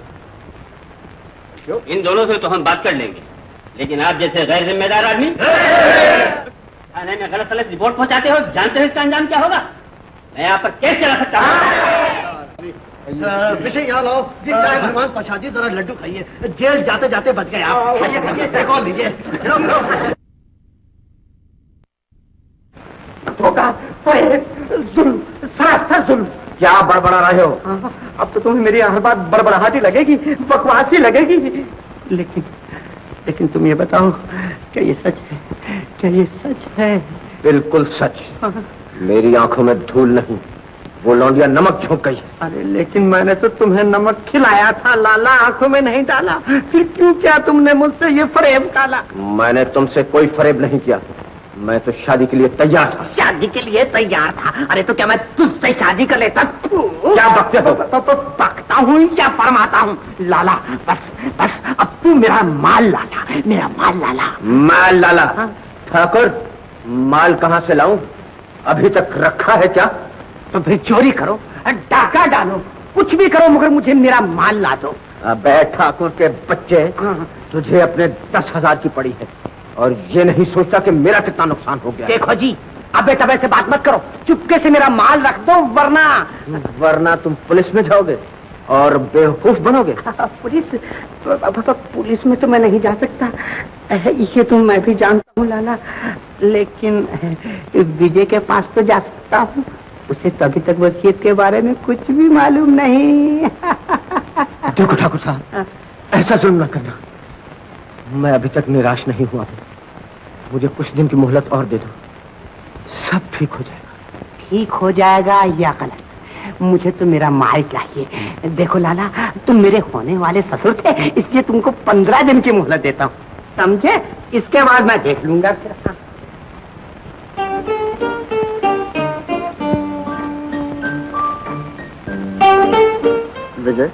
इन दोनों से तो हम बात कर लेंगे, लेकिन आप जैसे गैर जिम्मेदार आदमी थाने में गलत सलत रिपोर्ट पहुंचाते हो, जानते हो इसका अंजाम क्या होगा? मैं यहाँ पर केस चला सकता हूँ। विषय यहाँ लाओ। जी चाहे भगवान प्रसाद जी, जरा लड्डू खाइए, जेल जाते जाते बच गए आप। खाइए खाइए, एक और लीजिए। सरासर जुल्म। क्या बड़बड़ा रहे हो? अब तो तुम्हें मेरी हर बात बड़बड़ाहटी लगेगी, बकवासी लगेगी, लेकिन लेकिन तुम ये बताओ क्या ये सच है? क्या ये सच है? बिल्कुल सच। मेरी आंखों में धूल नहीं, वो लौंडिया नमक झोंक गई। अरे लेकिन मैंने तो तुम्हें नमक खिलाया था लाला, आंखों में नहीं डाला। फिर क्यों क्या तुमने मुझसे ये फरेब काला? मैंने तुमसे कोई फरेब नहीं किया, मैं तो शादी के लिए तैयार था। शादी के लिए तैयार था? अरे तो क्या मैं तुझसे शादी कर लेता? क्या बकते हो? तो, तो बकता हूँ या फरमाता हूँ? लाला बस बस अब तू मेरा माल लाला, मेरा माल लाला। माल लाला? ठाकुर, माल कहाँ से लाऊं? अभी तक रखा है क्या? तो फिर चोरी करो, डाका डालो, कुछ भी करो, मगर मुझे मेरा माल ला दो। अबे ठाकुर के बच्चे, तुझे अपने दस हजार की पड़ी है और ये नहीं सोचता कि मेरा कितना नुकसान हो गया। देखो जी, अबे तबे से बात मत करो, चुपके से मेरा माल रख दो, वरना वरना तुम पुलिस में जाओगे और बेवकूफ बनोगे। पुलिस? पुलिस में तो मैं नहीं जा सकता, ये तो मैं भी जानता हूँ लाला, लेकिन विजय के पास तो जा सकता हूँ। उसे तभी तक वसीयत के बारे में कुछ भी मालूम नहीं। देखो ठाकुर साहब, ऐसा जुल्म न करना। मैं अभी तक निराश नहीं हुआ हूँ, मुझे कुछ दिन की मोहलत और दे दो, सब ठीक हो जाएगा। ठीक हो जाएगा या गलत? मुझे तो मेरा माल चाहिए। देखो लाला, तुम मेरे होने वाले ससुर थे, इसलिए तुमको पंद्रह दिन की मोहलत देता हूँ, समझे? इसके बाद मैं देख लूंगा फिर। विजय,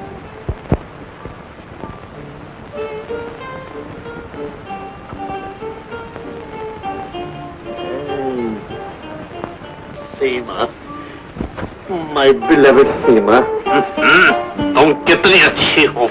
सीमा, माय बिलवेड सीमा, तुम कितनी अच्छी हो।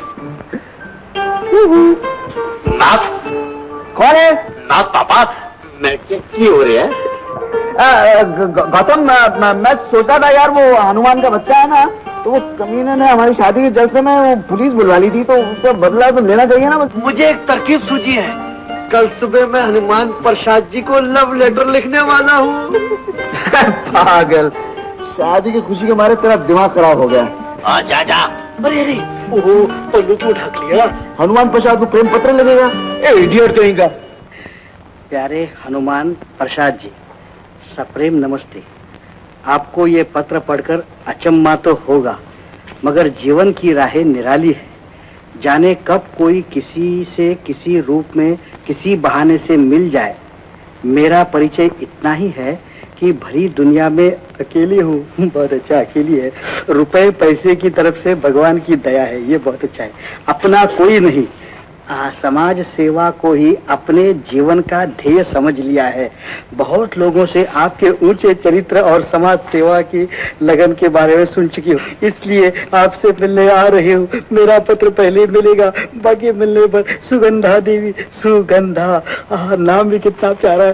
नाथ? कौन है? नाथ पापा, मैं क्या हो रही है? गौतम, मैं सोचा था यार, वो हनुमान का बच्चा है ना, तो वो कमीने ने हमारी शादी के जलसे में वो पुलिस बुलवा ली थी, तो उसका बदला तो लेना चाहिए ना। मुझे एक तरकीब सूझी है, कल सुबह मैं हनुमान प्रसाद जी को लव लेटर लिखने वाला हूँ। पागल, शादी की खुशी के मारे तेरा दिमाग खराब हो गया। आ जा जा। अरे अरे, ओहो, पल्लू क्यों ढक लिया? हनुमान प्रसाद को प्रेम पत्र लगेगा। ए इडियट कहेगा। प्यारे हनुमान प्रसाद जी, सप्रेम नमस्ते। आपको ये पत्र पढ़कर अचम्मा तो होगा, मगर जीवन की राहें निराली है। जाने कब कोई किसी से किसी रूप में किसी बहाने से मिल जाए। मेरा परिचय इतना ही है कि भरी दुनिया में अकेली हूँ। बहुत अच्छा, अकेली है। रुपए पैसे की तरफ से भगवान की दया है, ये बहुत अच्छा है। अपना कोई नहीं, आ, समाज सेवा को ही अपने जीवन का ध्येय समझ लिया है। बहुत लोगों से आपके ऊंचे चरित्र और समाज सेवा की लगन के बारे में सुन चुकी हूँ, इसलिए आपसे मिलने आ रही हूँ। मेरा पत्र पहले मिलेगा, बाकी मिलने पर सुगंधा देवी। सुगंधा, आ, नाम भी कितना प्यारा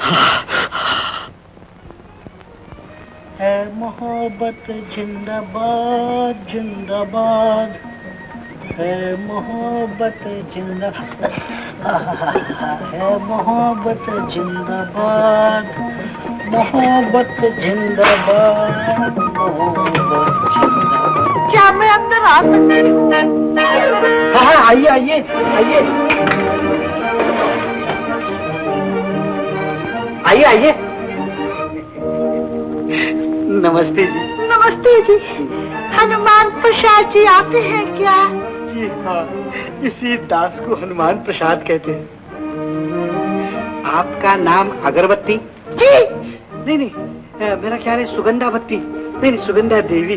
है। मोहब्बत जिंदाबाद जिंदाबाद है, मोहब्बत जिंदाबाद है, मोहब्बत जिंदाबाद, मोहब्बत जिंदाबाद, मोहब्बत जिंदाबाद। क्या मैं अंदर आ सकती हूँ? हाँ आइए आइए आइए आइए आइए। नमस्ते जी। नमस्ते जी। हनुमान प्रसाद जी आते हैं क्या? जी हाँ, इसी दास को हनुमान प्रसाद कहते हैं। आपका नाम अगरबत्ती? जी नहीं नहीं, आ, मेरा ख्याल है सुगंधावती। नहीं नहीं, सुगंधा देवी।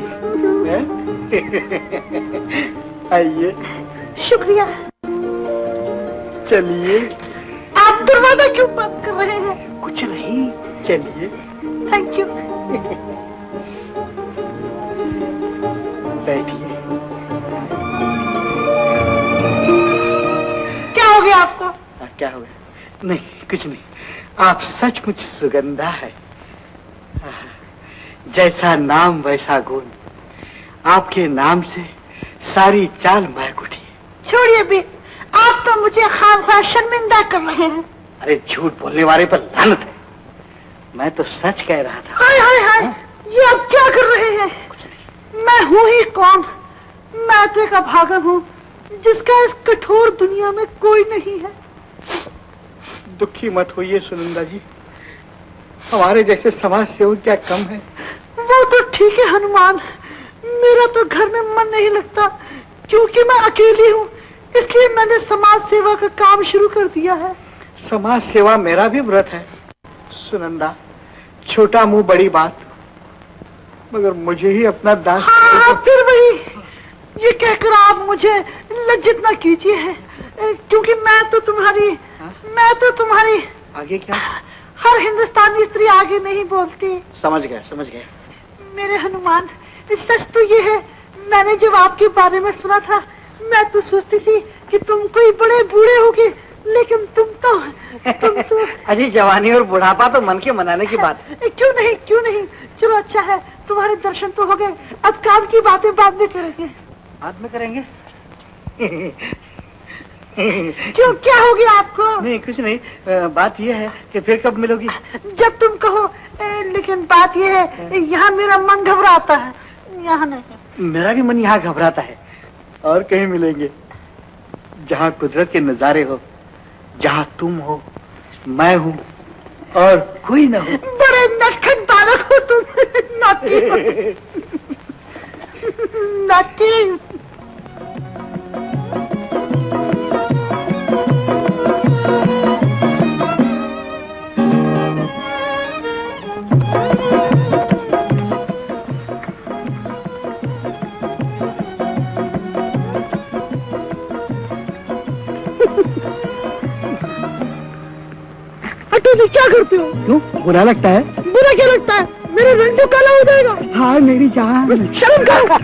आइए। शुक्रिया। चलिए। आप दरवाजा क्यों बंद कर रहे हैं? कुछ नहीं, चलिए। Thank you. बैठिए। क्या हो गया आपको? आ, क्या हो गया? नहीं कुछ नहीं, आप सचमुच सुगंधा है। जैसा नाम वैसा गुण, आपके नाम से सारी चाल महक उठी। छोड़िए भी, आप तो मुझे खामखा शर्मिंदा कर रहे हैं। अरे झूठ बोलने वाले पर लानत है, मैं तो सच कह रहा था। हाय हाय हाय, ये आप क्या कर रहे हैं? मैं हूँ ही कौन? मैते का भागा हूँ, जिसका इस कठोर दुनिया में कोई नहीं है। दुखी मत होइए सुनंदा जी, हमारे जैसे समाज सेवक क्या कम है? वो तो ठीक है हनुमान, मेरा तो घर में मन नहीं लगता, क्योंकि मैं अकेली हूँ, इसलिए मैंने समाज सेवा का काम शुरू कर दिया है। समाज सेवा मेरा भी व्रत है सुनंदा, छोटा मुंह बड़ी बात, मगर मुझे ही अपना दास। हाँ, फिर वही, ये कहकर आप मुझे लज्जित न कीजिए, क्योंकि मैं तो तुम्हारी हा? मैं तो तुम्हारी आगे क्या? हर हिंदुस्तानी स्त्री आगे नहीं बोलती। समझ गया समझ गया। मेरे हनुमान, सच तो ये है, मैंने जब आपके बारे में सुना था, मैं तो सोचती थी कि तुम कोई बड़े बूढ़े होगे, लेकिन तुम तो तुम तो अजी जवानी और बुढ़ापा तो मन के मनाने की बात है। क्यों नहीं क्यों नहीं, चलो अच्छा है, तुम्हारे दर्शन तो हो गए, अब काम की बातें बाद में करेंगे। बाद में करेंगे? क्यों, क्या हो गया आपको? नहीं कुछ नहीं, आ, बात यह है कि फिर कब मिलोगी? जब तुम कहो, ए, लेकिन बात यह है, यहाँ मेरा मन घबराता है, यहाँ नहीं। मेरा भी मन यहाँ घबराता है, और कहीं मिलेंगे जहाँ कुदरत के नजारे हो, जहाँ तुम हो, मैं हूँ और कोई ना हो। बड़े नटखट बालक हो तुम। नाटी नाटी। क्या करते हो? क्यों, बुरा लगता है? बुरा क्या लगता है? मेरा रंग तो काला हो जाएगा। हाँ मेरी जान, शर्म करो।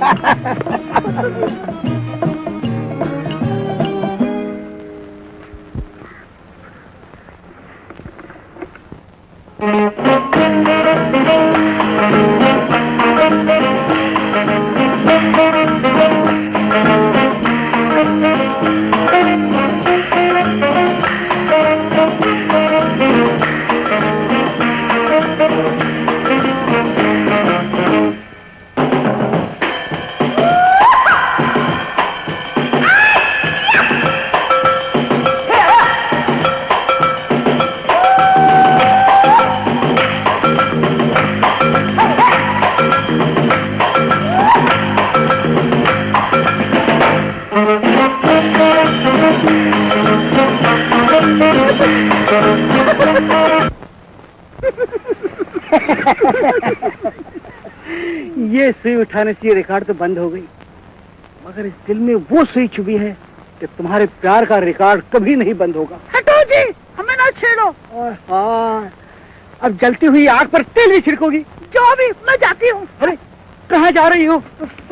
ये सुई उठाने से ये रिकॉर्ड तो बंद हो गई, मगर इस दिल में वो सुई चुभी है कि तुम्हारे प्यार का रिकॉर्ड कभी नहीं बंद होगा। हटो जी, हमें ना छेड़ो। और हाँ, अब जलती हुई आग पर तेल भी छिड़कोगी? जो भी, मैं जाती हूँ। अरे कहाँ जा रही हो?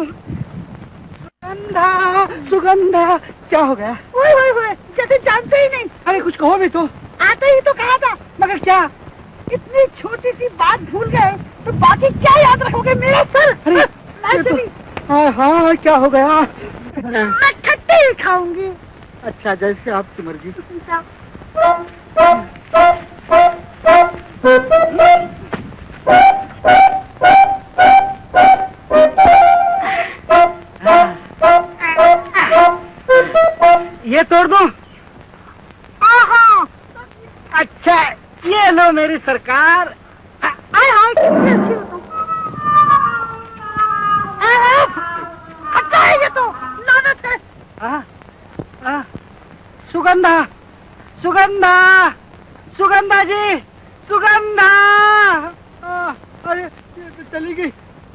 सुगंधा, सुगंधा, क्या हो गया? ओए ओए ओए, जैसे जानते ही नहीं। अरे कुछ कहो भी तो। आते ही तो कहा था। मगर क्या? इतनी छोटी सी बात भूल गए तो बाकी क्या याद रखोगे? मेरा सर। अरे मैं चली। हाँ हाँ, क्या हो गया? मैं खट्टे ही खाऊंगी। अच्छा, जैसे आपकी मर्जी। ये तोड़ दो? अच्छा, ये लो मेरी सरकार। आय हाय, कितनी अच्छी हो तुम। सुगंधा, सुगंधा, सुगंधा जी, सुगंधा। अरे ये तो चली गई।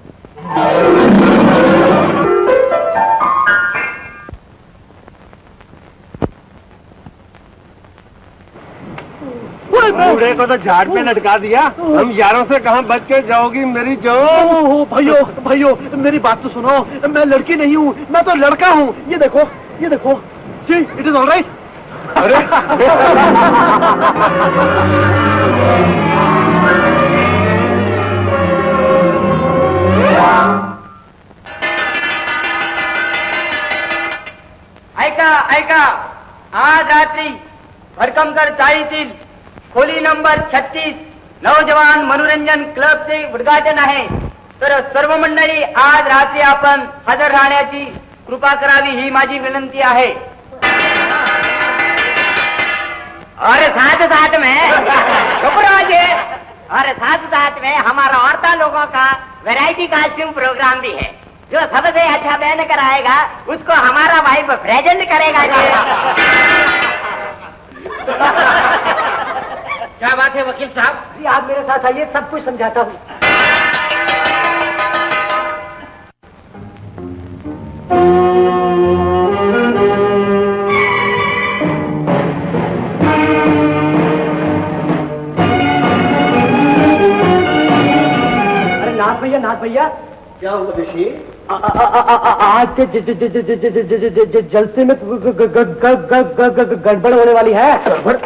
बूढ़े को तो झाड़ पे लटका दिया। हम यारों से कहाँ बच के जाओगी मेरी जान? भाइयों भाइयों मेरी बात तो सुनो, मैं लड़की नहीं हूँ, मैं तो लड़का हूँ। ये देखो, ये देखो जी, इट इज ऑल राइट। अरे ऐका ऐका, आज रात्री भडकमकर चाळीतील खोली नंबर छत्तीस नौजवान मनोरंजन क्लबचे उद्घाटन आहे, तर सर्व मंडळी आज रात्री आपण हजर राहण्याची कृपा करावी ही माझी विनंती आहे। और साथ साथ में शुक्राजे और साथ साथ में हमारा औरता लोगों का वैरायटी कास्ट्यूम प्रोग्राम भी है। जो सबसे अच्छा बहन कराएगा उसको हमारा भाई प्रेजेंट करेगा। क्या बात है वकील साहब? जी आप मेरे साथ आइए, सब कुछ समझाता हूँ। अरे नाथ भैया, नाथ भैया, क्या हुआ ऋषि? आज के जलसे में गड़बड़ होने वाली है।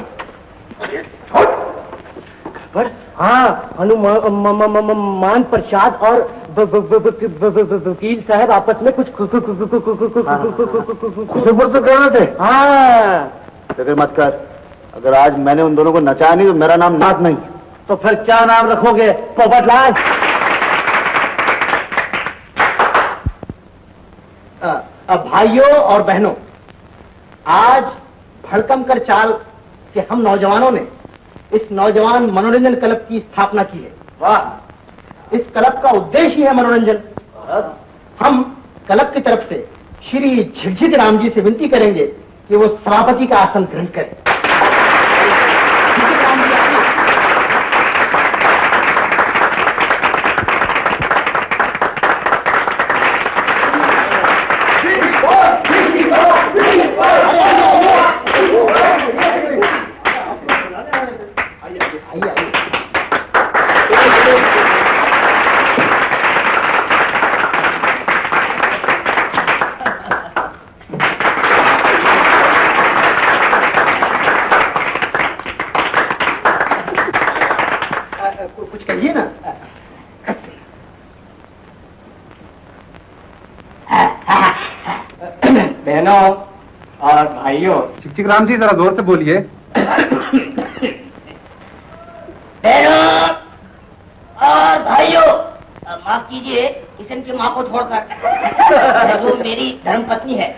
हाँ, हनुमान प्रसाद और वकील साहब आपस में कुछ खुशबू तो कह रहे थे। हाँ, फिक्र मत कर, अगर आज मैंने उन दोनों को नचाया नहीं तो मेरा नाम नाथ नहीं। तो फिर क्या नाम रखोगे? पोपटलाल। भाइयों और बहनों, आज भड़कम कर चाल के हम नौजवानों ने इस नौजवान मनोरंजन क्लब की स्थापना की है। वाह! इस क्लब का उद्देश्य है मनोरंजन। हम क्लब की तरफ से श्री झिकझिक राम जी से विनती करेंगे कि वो सभापति का आसन ग्रहण करें। बहनों और भाइयों, चिक राम जी जरा जोर से बोलिए। बहनों और भाइयों, माफ कीजिए किशन की माँ को छोड़कर, जो मेरी धर्मपत्नी है।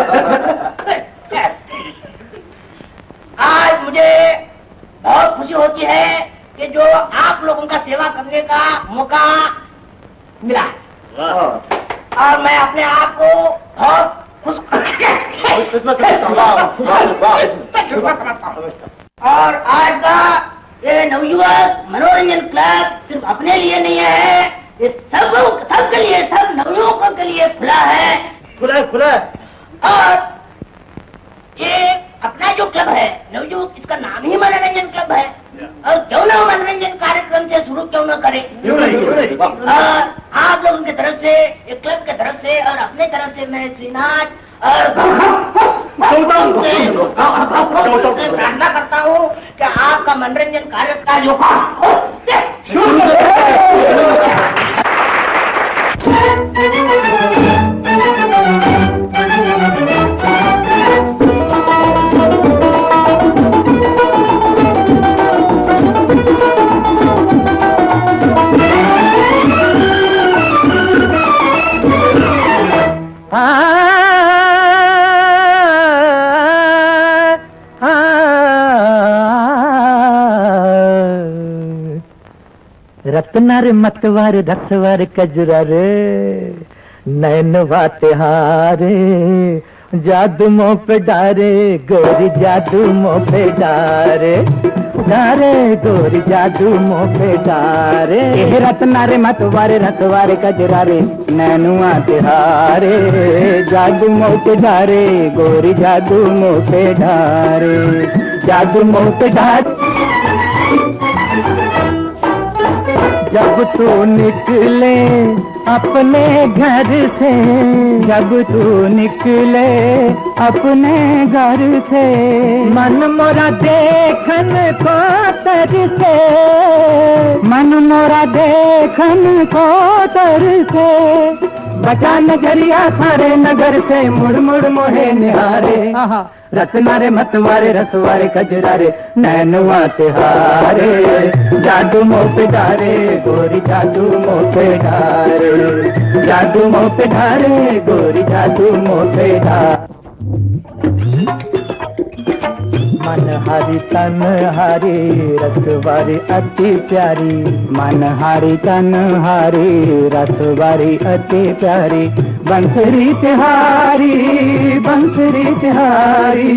आज मुझे बहुत खुशी होती है कि जो आप लोगों का सेवा करने का मौका मिला है, और मैं अपने आप को बहुत और आज का ये नवयुवक मनोरंजन क्लब सिर्फ अपने लिए नहीं है, ये सब सबके लिए, सब नवयुवकों के लिए खुला है। खुला खुला और ये अपना जो क्लब है नवयुवक, इसका नाम ही मनोरंजन क्लब है। और क्यों ना मनोरंजन कार्यक्रम से शुरू क्यों ना करें? और आप लोगों की तरफ से, एक क्लब की तरफ से और अपने तरफ से मैं श्रीनाथ और प्रार्थना करता हूँ कि आपका मनोरंजन कार्यक्रम का जो रत्नार मतवार रसवार कजरा रे नैन वाते हारे जादू मोह पे डारे गोरी जादू मोह पे डारे डारे गोरी जादू मोह पे डारे रत्नारे मतवारे रसवारे कजरारे नैनुआ तिहारे जादू मोह पे डारे गोरी जादू मोह पे डारे जादू मोह पे डारे जब तू निकले अपने घर से जब तू निकले अपने घर से मन मोरा देखन को तर से मन मोरा देखन को तर से बचा नजरिया सारे नगर से मुड़ मुड़ मोहे निहारे रत्नारे मतवारे रसवारे कजरारे नैनुआ तिहारे जादू मोह पे डारे गोरी जादू मोह पे डारे जादू मोह पे डारे गोरी जादू मोह पे डारे मन हरी तन हरी रसवारी अति प्यारी मन हरी तन हरी रसवारी अति प्यारी बंसरी तिहारी बंसरी तिहारी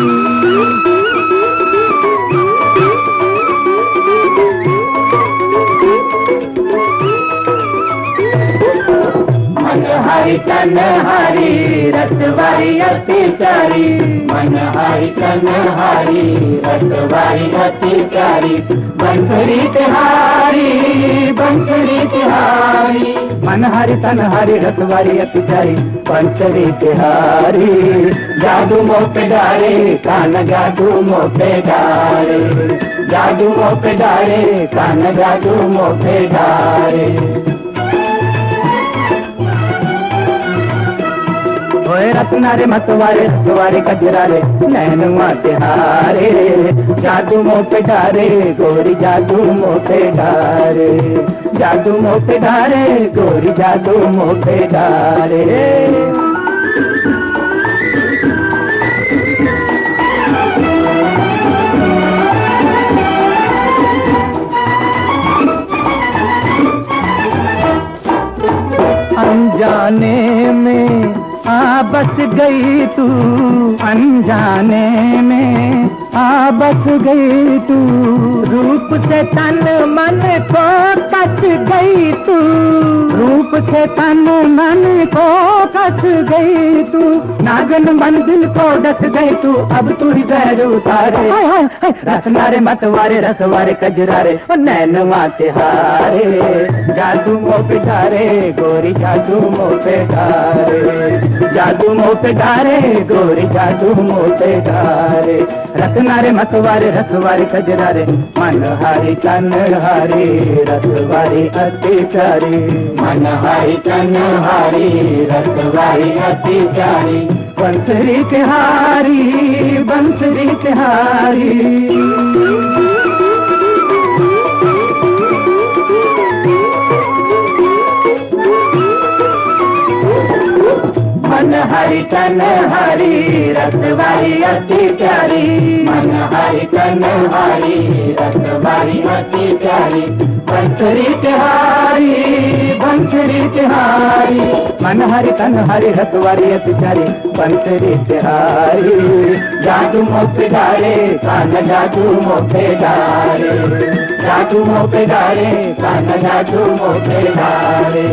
मन हरी तन हरी रसवारी अति प्यारी मन हरी तन हरी रसवारी अति प्यारी बंसरी तिहारी बंसरी तिहारी मन हरी तन हरी रसवारी अति प्यारी बंसरी तिहारी जादू मोह पे डारे कान जादू मोह पे डारे जादू मोह पे डारे कान जादू मोह पे डारे ओए रत्नारे मतवारे रसवारे कजरारे नैनुआ तिहारे जादू मोह पे डारे गोरी जादू मोह पे डारे जादू मोह पे डारे गोरी जादू मोह पे डारे अनजाने में आ बस गई तू अनजाने में आ बस गई तू रूप से तन मन को कस गई तू रूप से तन मन को कस गई तू नागन मन दिल को डस गई तू अब तू ही पैर उतारे रत्नारे मतवारे रसवारे कजरारे नैनुआ तिहारे जादू मोह पे डारे गोरी जादू मोह पे डारे जादू मोह पे डारे गोरी जादू मोह पे डारे रत्नारे मतवारे रसवारे कजरारे मन हरी तन हरी रसवारी अति प्यारी मन हरी तन हरी रसवारी अति प्यारी बंसरी तिहारी बंसरी तिहारी मन हरी तन हरी रसवारी अति प्यारी मन हरी तन हरी रसवारी अति प्यारी बंसरी तिहारी बंसरी तिहारी मन हरी तन हरी रसवारी अति प्यारी बंसरी तिहारी जादू मोह पे डारे कान जादू मोह पे डारे जादू मोह पे डारे कान जादू मोह पे डारे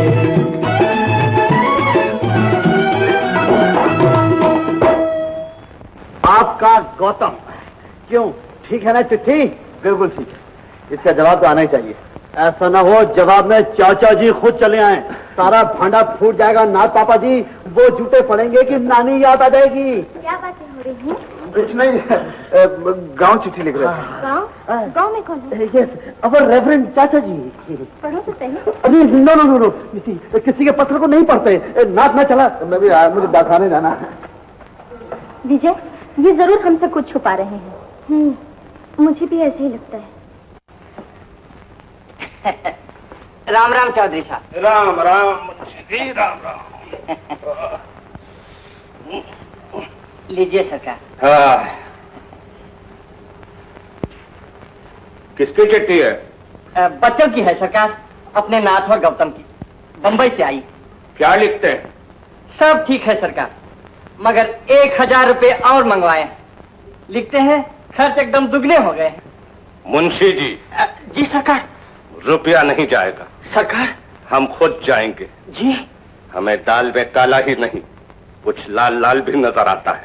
आपका गौतम क्यों ठीक है ना चिट्ठी बिल्कुल ठीक है इसका जवाब तो आना ही चाहिए ऐसा ना हो जवाब में चाचा जी खुद चले आए सारा भांडा फूट जाएगा नाथ पापा जी वो जूते पड़ेंगे कि नानी याद आ जाएगी क्या बातें हो रही हैं? कुछ नहीं गांव चिट्ठी लिख रहे हैं गांव गांव में कौन है? यस अवर रेवरेंड चाचा जी पढ़ो तो सही। अभी नो नो नो नो किसी किसी के पत्र को नहीं पढ़ते नाथ ना चला मैं भी मुझे दाखाने जाना है। विजय ये जरूर हमसे कुछ छुपा रहे हैं। हम्म मुझे भी ऐसे ही लगता है। राम राम चौधरी साहब। राम राम जी राम राम। लीजिए सरकार। हाँ किसकी चिट्ठी है? बच्चों की है सरकार, अपने नाथ और गौतम की, बंबई से आई। क्या लिखते हैं? सब ठीक है सरकार, मगर एक हजार रुपए और मंगवाए। लिखते हैं खर्च एकदम दुगने हो गए। मुंशी जी। जी सरकार। रुपया नहीं जाएगा सरकार। हम खुद जाएंगे। जी। हमें दाल में काला ही नहीं, कुछ लाल लाल भी नजर आता है।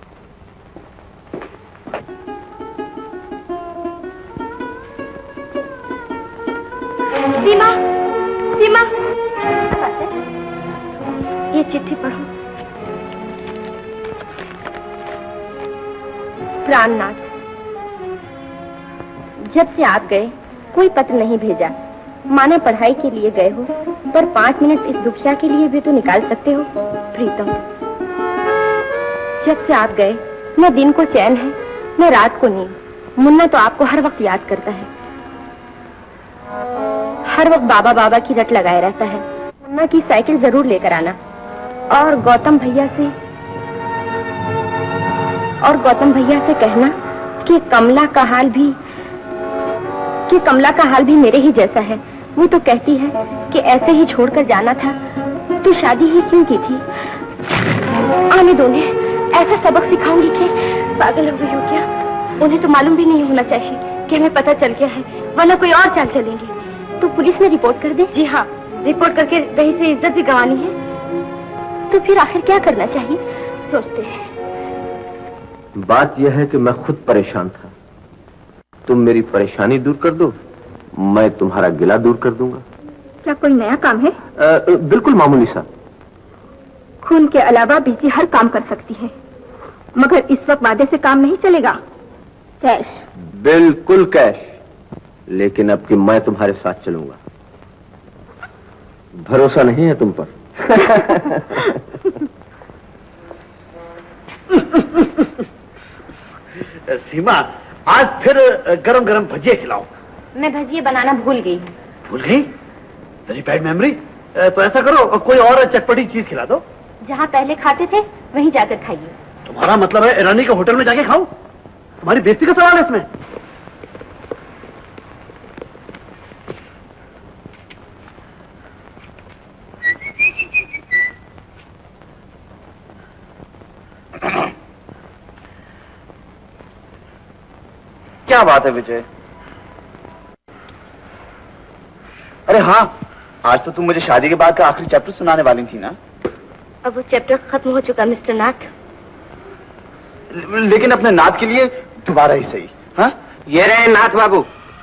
सीमा, सीमा, ये चिट्ठी पढ़ो। प्राणनाथ, जब से आप गए कोई पत्र नहीं भेजा। माना पढ़ाई के लिए गए हो, पर पांच मिनट इस दुखिया के लिए भी तो निकाल सकते हो। प्रीतम, जब से आप गए न दिन को चैन है न रात को नींद। मुन्ना तो आपको हर वक्त याद करता है, हर वक्त बाबा बाबा की रट लगाए रहता है। मुन्ना की साइकिल जरूर लेकर आना। और गौतम भैया से और गौतम भैया से कहना कि कमला का हाल भी कि कमला का हाल भी मेरे ही जैसा है। वो तो कहती है कि ऐसे ही छोड़कर जाना था तो शादी ही क्यों की थी। आने दो ने, ऐसा सबक सिखाऊंगी कि पागल हो गई हो क्या। उन्हें तो मालूम भी नहीं होना चाहिए कि हमें पता चल गया है, वरना कोई और चाल चलेंगे। तो पुलिस में रिपोर्ट कर दे। जी हाँ, रिपोर्ट करके रही से इज्जत भी गंवानी है। तो फिर आखिर क्या करना चाहिए सोचते हैं। बात यह है कि मैं खुद परेशान था। तुम मेरी परेशानी दूर कर दो, मैं तुम्हारा गिला दूर कर दूंगा। क्या कोई नया काम है? आ, बिल्कुल मामूली सा। खून के अलावा बिजली हर काम कर सकती है, मगर इस वक्त वादे से काम नहीं चलेगा। कैश? बिल्कुल कैश, लेकिन अब कि मैं तुम्हारे साथ चलूंगा। भरोसा नहीं है तुम पर? सीमा, आज फिर गरम गरम भजिए खिलाओ। मैं भजिए बनाना भूल गई। भूल गई? Very bad memory. तो ऐसा करो, कोई और चटपटी चीज खिला दो। जहाँ पहले खाते थे वहीं जाकर खाइए। तुम्हारा मतलब है ईरानी के होटल में जाके खाओ? तुम्हारी बेइज्जती का सवाल है इसमें। क्या बात है विजय? अरे हाँ, आज तो तुम मुझे शादी के बाद का आखिरी चैप्टर सुनाने वाली थी ना? अब वो चैप्टर खत्म हो चुका मिस्टर नाथ। लेकिन अपने नाथ के लिए दोबारा ही सही। हाँ, ये रहे नाथ बाबू।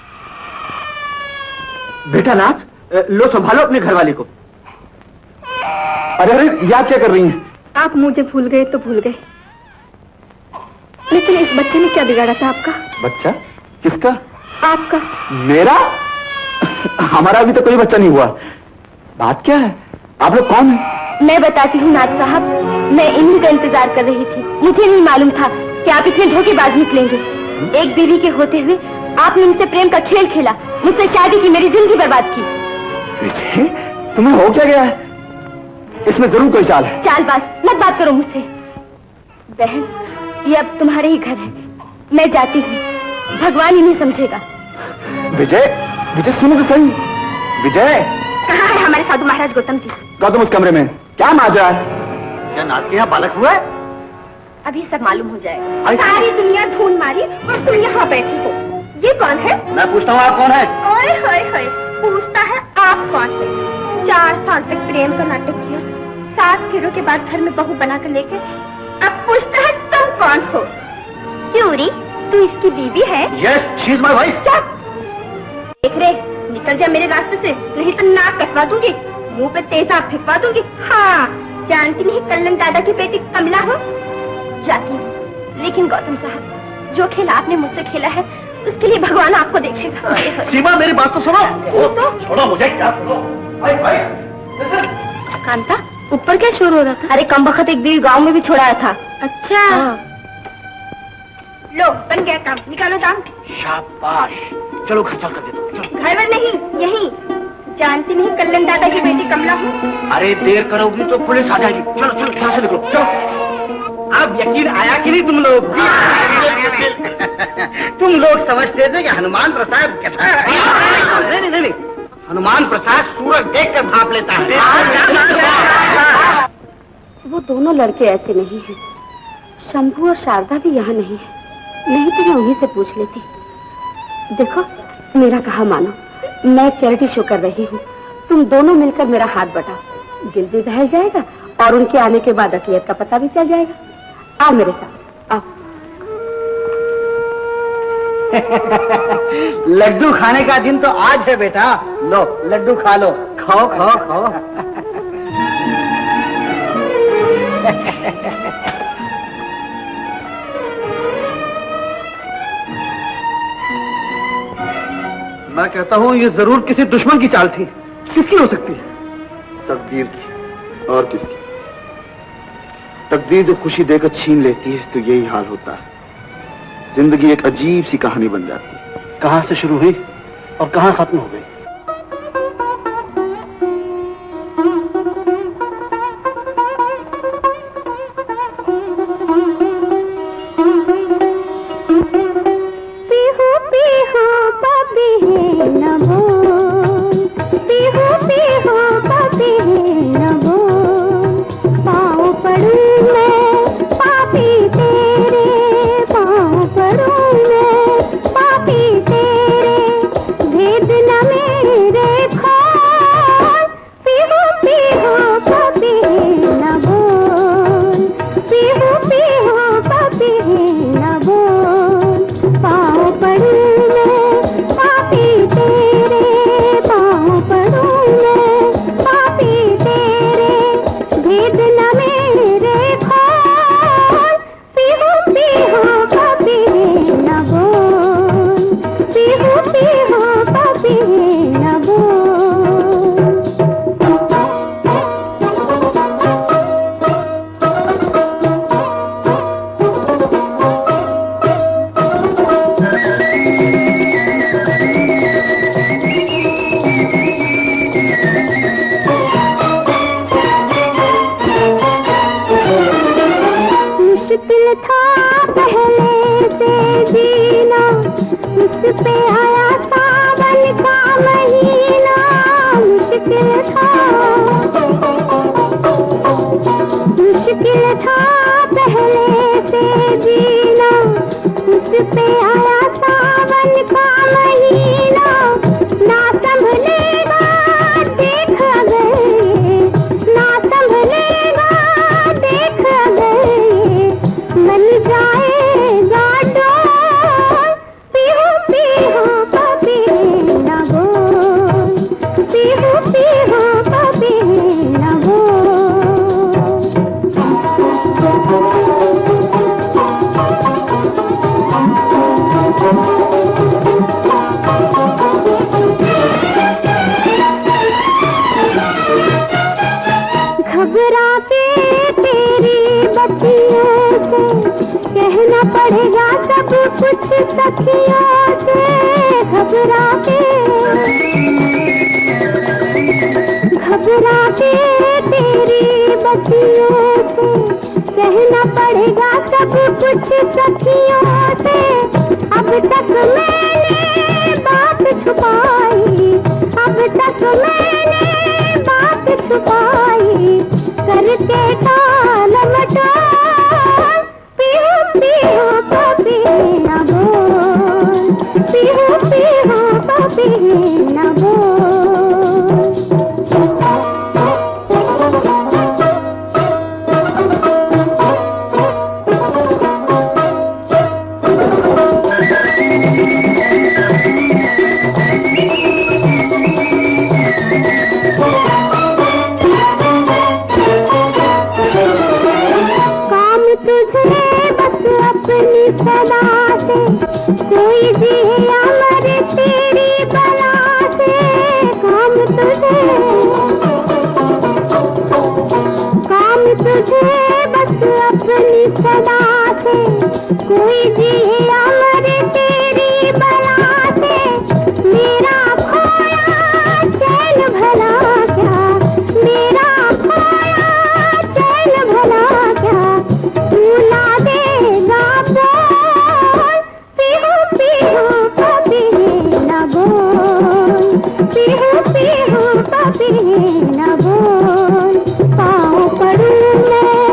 बेटा नाथ, लो संभालो अपने घरवाली को। अरे अरे, याद क्या कर रही हैं? आप मुझे भूल गए तो भूल गए, लेकिन इस बच्चे ने क्या बिगाड़ा था आपका? बच्चा? किसका? आपका। मेरा? हमारा अभी तो कोई बच्चा नहीं हुआ। बात क्या है? आप लोग कौन हैं? मैं बताती हूँ नाथ साहब, मैं इन्हीं का इंतजार कर रही थी। मुझे नहीं मालूम था कि आप इतने धोखेबाज निकलेंगे। एक बीवी के होते हुए आपने मुझसे प्रेम का खेल खेला, मुझसे शादी की, मेरी जिंदगी बर्बाद की। विजय, तुम्हें हो क्या गया है? इसमें जरूर कोई चाल है। चालबाज मत बात करो मुझसे। बहन, ये अब तुम्हारे ही घर है, मैं जाती हूँ। भगवान ही नहीं समझेगा। विजय, विजय सुनो तो सही। विजय, कहाँ है हमारे साधु महाराज गौतम जी? गौतम उस कमरे में। क्या माजरा है? क्या नाथ के यहाँ बालक हुआ है? अभी सब मालूम हो जाएगा। सारी दुनिया ढूंढ मारी और तुम यहाँ बैठी हो। ये कौन है? मैं पूछता हूँ, आप कौन है? ओए होए होए, पूछता है आप कौन है? चार साल तक प्रेम का नाटक किया, सात फेरों के बाद घर में बहू बनाकर लेके अब पूछता है तुम कौन हो? क्यों री, तू इसकी बीवी है? Yes, she is my wife. चुप! देख रे, निकल जा मेरे रास्ते से, नहीं तो नाक कटवा दूंगी, मुंह पे तेजाब फेंकवा दूंगी। हाँ, जानती नहीं कल्लन दादा की बेटी कमला हो? जाती हूँ, लेकिन गौतम साहब, जो खेल आपने मुझसे खेला है उसके लिए भगवान आपको देखेगा। सीमा, मेरी बात तो सुनो। ओ, तो छोड़ो मुझे, क्या सुनो? भाई भाई, कांता, ऊपर क्या शोर हो रहा था? अरे कम वक्त एक बीवी गाँव में भी छोड़ाया था। अच्छा। हाँ। लो, बन गया काम, निकालो दाम। शाबाश, चलो घर चल कर दे दो। घर में नहीं, यहीं। जानती नहीं कल्लन दादा की बेटी कमला हूँ। अरे देर करोगी तो पुलिस आ जाएगी। चलो चलो, यहाँ से निकलो, चलो। अब यकीन आया कि नहीं तुम लोग? तुम लोग समझते थे कि हनुमान प्रसाद कैसा है? नहीं नहीं नहीं, हनुमान प्रसाद सूरज देखकर भाप लेता है। वो दोनों लड़के ऐसे नहीं हैं। शंभू और शारदा भी यहाँ नहीं है, नहीं तो मैं उन्हीं से पूछ लेती। देखो मेरा कहा मानो, मैं चैरिटी शो कर रही हूँ, तुम दोनों मिलकर मेरा हाथ बटाओ, दिल भी बहल जाएगा और उनके आने के बाद असलियत का पता भी चल जाएगा। आओ मेरे साथ, आओ। लड्डू खाने का दिन तो आज है बेटा, लो लड्डू खा लो, खाओ खाओ खाओ। मैं कहता हूँ ये जरूर किसी दुश्मन की चाल थी। किसकी हो सकती है? तकदीर की। और किसकी? तकदीर जब खुशी देकर छीन लेती है तो यही हाल होता है। जिंदगी एक अजीब सी कहानी बन जाती है। कहां से शुरू हुई और कहां खत्म हो गई? पीहू पीहू न बोल, पाँव पड़ू मैं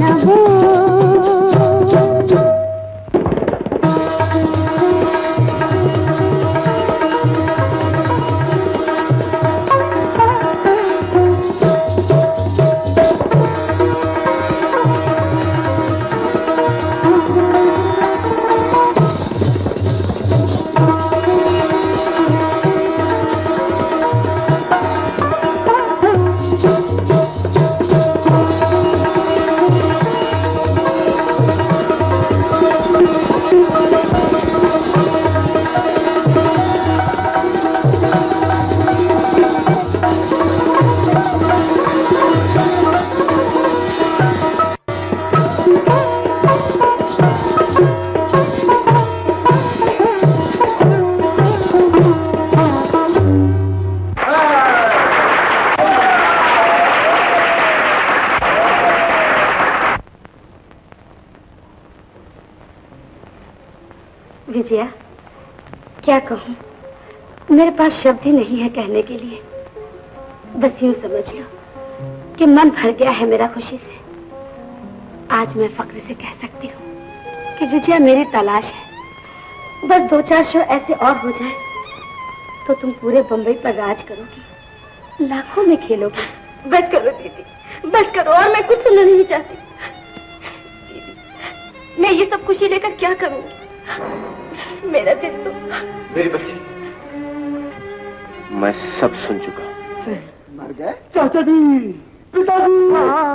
विजया, क्या कहूँ, मेरे पास शब्द ही नहीं है कहने के लिए। बस यूं समझ लो कि मन भर गया है मेरा खुशी से। आज मैं फक्र से कह सकती हूँ कि विजया मेरी तलाश है। बस दो चार शो ऐसे और हो जाए तो तुम पूरे बंबई पर राज करोगी, लाखों में खेलोगी। बस करो दीदी, बस करो, और मैं कुछ सुनना नहीं चाहती। दीदी, मैं ये सब खुशी लेकर क्या करूँगी? मेरा दिल तो। मेरी बच्ची, मैं सब सुन चुका हूँ। मर गए चाचा जी, पिताजी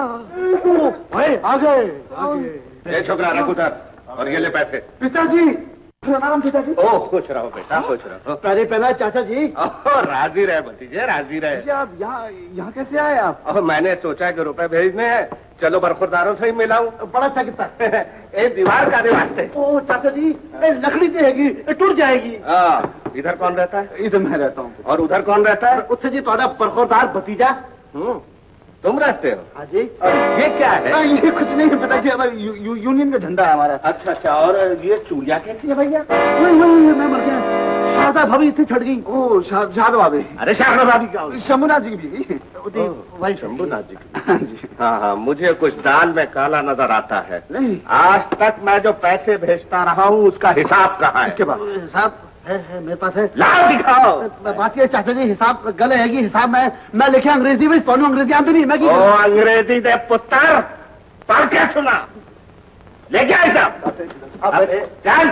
आ गए। ये छोकरा रख उधर, और ये ले पैसे। पिताजी प्रणाम। पिताजी। ओह खुश रहो बेटा, खुश रहो। पहले पहला चाचा जी। ओह राजी रहे भतीजे, राजी रहे। आप यहाँ यहाँ कैसे आए आप? ओह मैंने सोचा कि रुपए भेजने हैं, चलो बरखुरदारों से ही मिलाऊं। बड़ा अच्छा कितना एक दीवार का वास्ते। ओह चाचा जी, लकड़ी देगी, टूट जाएगी। हाँ, इधर कौन रहता है? इधर मैं रहता हूँ। और उधर कौन रहता है? उत्थे जी तुम्हारा बरखुरदार भतीजा। हम्म, तुम रहते हो? हाँ जी। ये क्या है? आ, ये कुछ नहीं है पिताजी, हमारा यू, यू, यूनियन का झंडा है हमारा। अच्छा अच्छा, और ये चूड़िया कैसी है भैया? वही वही मैं मर गया, शारदा भाभी इतनी छड़ गई। ओ शारदा भाभी। अरे शारदा भाभी क्या? शंभुनाथ जी की भी। वही शंभुनाथ जी की। हाँ हाँ, मुझे कुछ दाल में काला नजर आता है। नहीं, आज तक मैं जो पैसे भेजता रहा हूँ उसका हिसाब कहाँ है? इसके बाद हिसाब है, है मेरे पास है। लाओ दिखाओ। बात ये चाचा जी, हिसाब गले है, हिसाब मैं मैं लिखे अंग्रेजी में, सोनू अंग्रेजी आती नहीं मैं। ओ अंग्रेजी दे पुत्र, पढ़ के सुना, ले क्या हिसाब? चल।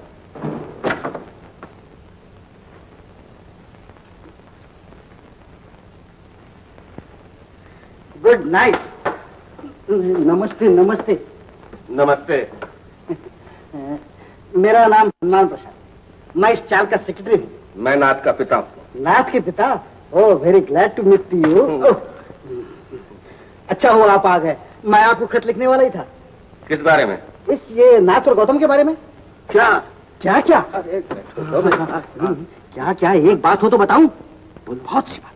Good night. नमस्ते नमस्ते नमस्ते। मेरा नाम सलमान प्रसाद, मैं इस चाल का सेक्रेटरी हूँ। मैं नाथ का पिता हूँ। नाथ के पिता? Oh very glad to meet you. अच्छा हुआ आप आ गए, मैं आपको खत लिखने वाला ही था। किस बारे में? इस ये नाथ और गौतम के बारे में। क्या क्या क्या क्या क्या एक बात हो तो बताऊं? बोल, बहुत सी बात।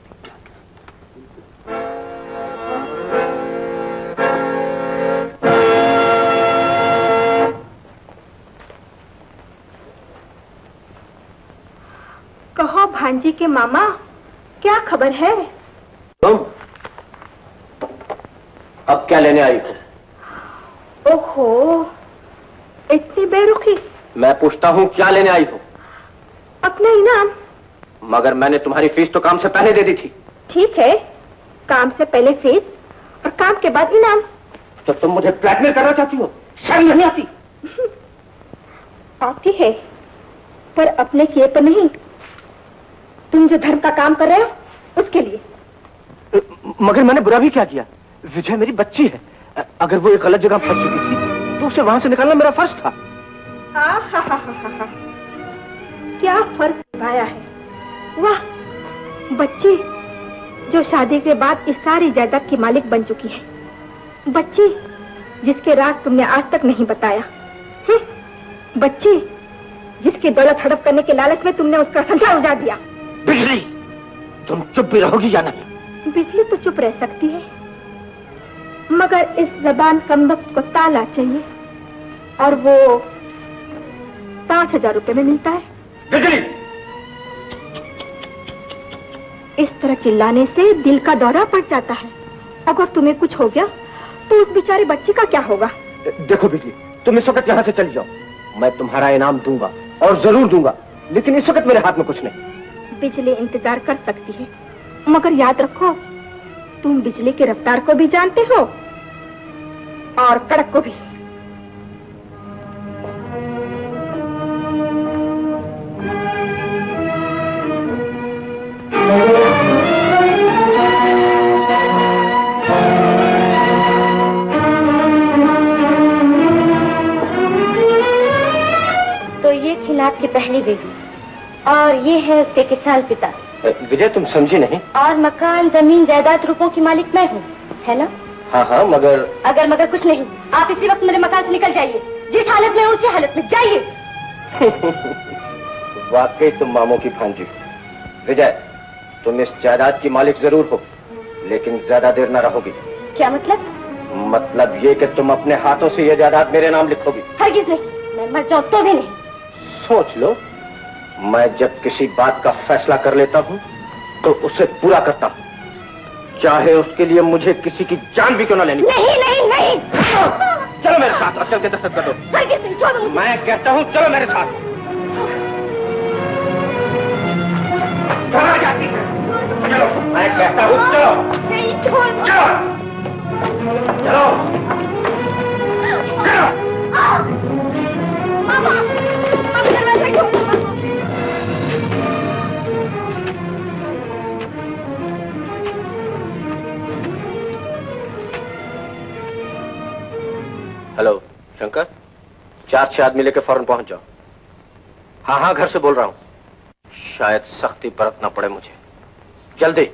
कहो भांजी के मामा, क्या खबर है? तुम अब क्या लेने आई हो? ओहो, इतनी बेरुखी। मैं पूछता हूँ क्या लेने आई हो? अपना इनाम। मगर मैंने तुम्हारी फीस तो काम से पहले दे दी थी। ठीक है, काम से पहले फीस और काम के बाद इनाम। तो तुम मुझे ब्लैकमेल करना चाहती हो? शर्म नहीं आती? आती है, पर अपने किए पर नहीं। तुम जो धर्म का काम कर रहे हो उसके लिए। मगर मैंने बुरा भी क्या किया? विजय मेरी बच्ची है, अगर वो एक गलत जगह फंस चुकी थी तो उसे वहां से निकालना मेरा फर्ज था। आ, हा, हा, हा, हा, हा। क्या फर्ज निभाया है। वाह, बच्ची जो शादी के बाद इस सारी जायदाद की मालिक बन चुकी है। बच्ची जिसके राज तुमने आज तक नहीं बताया। बच्ची जिसकी दौलत हड़प करने के लालच में तुमने उसका संसार उजाड़ दिया। बिजली, तुम चुप भी रहोगी या नहीं? बिजली तो चुप रह सकती है, मगर इस जबान कमबख्त को ताला चाहिए, और वो पांच हजार रुपए में मिलता है। बिजली! इस तरह चिल्लाने से दिल का दौरा पड़ जाता है। अगर तुम्हें कुछ हो गया तो उस बेचारे बच्चे का क्या होगा? देखो बिजली, तुम इस वक्त यहाँ से चली जाओ, मैं तुम्हारा इनाम दूंगा और जरूर दूंगा, लेकिन इस वक्त मेरे हाथ में कुछ नहीं। बिजली इंतजार कर सकती है, मगर याद रखो तुम बिजली की रफ्तार को भी जानते हो और कड़क को भी। तो ये थी नाथ की पहली बेटी और ये है उसके किसान पिता। विजय, तुम समझी नहीं। और मकान, जमीन, जायदाद, रुपयों की मालिक मैं हूँ, है ना? हाँ हाँ, मगर अगर मगर कुछ नहीं, आप इसी वक्त मेरे मकान से निकल जाइए। जिस हालत में उसी हालत में जाइए। वाकई तुम मामों की भांजी। विजय, तुम इस जायदाद की मालिक जरूर हो, लेकिन ज्यादा देर न रहोगी। क्या मतलब? मतलब ये कि तुम अपने हाथों से ये जायदाद मेरे नाम लिखोगी। हरगिज नहीं, मैं मर जाऊं तो भी नहीं। सोच लो, मैं जब किसी बात का फैसला कर लेता हूँ तो उसे पूरा करता हूँ, चाहे उसके लिए मुझे किसी की जान भी क्यों न लेनी। नहीं नहीं नहीं, चलो मेरे साथ और चल के दस्तखत कर दो। हरगिज नहीं, छोड़ो मुझे। मैं कहता हूँ चलो मेरे साथ। कहाँ जाती है? चलो, मैं कहता हूँ चलो। नहीं, छोड़। चलो चलो चलो। मामा, अब दरवाजा खोलो। हेलो शंकर, चार छह आदमी लेके फौरन पहुंच जाओ। हाँ हाँ, घर से बोल रहा हूँ। शायद सख्ती बरतना पड़े मुझे, जल्दी।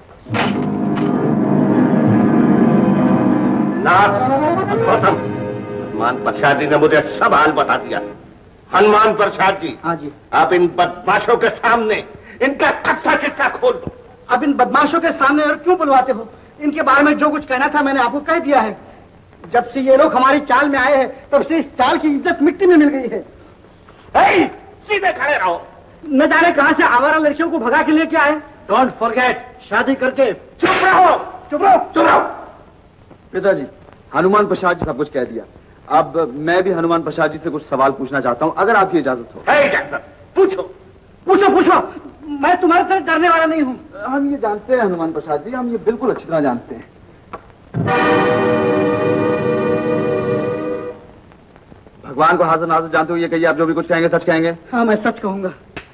नाथ, गौतम, हनुमान प्रसाद जी ने मुझे सब हाल बता दिया। हनुमान प्रसाद जी, हाँ जी। आप इन बदमाशों के सामने इनका कच्चा चिट्ठा खोल दो। अब इन बदमाशों के सामने और क्यों बुलवाते हो? इनके बारे में जो कुछ कहना था मैंने आपको कह दिया है। जब से ये लोग हमारी चाल में आए हैं तब से इस चाल की इज्जत मिट्टी में मिल गई है। hey, सीधे खड़े रहो। न जाने कहां से आवारा लड़कियों को भगा के लेके आए। डोंट फॉरगेट, शादी करके। चुप रहो, चुप रहो, चुप रहो। पिताजी, हनुमान प्रसाद जी सब कुछ कह दिया। अब मैं भी हनुमान प्रसाद जी से कुछ सवाल पूछना चाहता हूँ, अगर आपकी इजाजत हो। है इजाजत, पूछो पूछो पूछो। मैं तुम्हारे साथ डरने वाला नहीं हूँ। हम ये जानते हैं हनुमान प्रसाद जी, हम ये बिल्कुल अच्छी तरह जानते हैं। भगवान को हाजिर नाजिर जानते हो, ये कहिए आप जो भी कुछ कहेंगे सच कहेंगे? हाँ, मैं सच कहूंगा।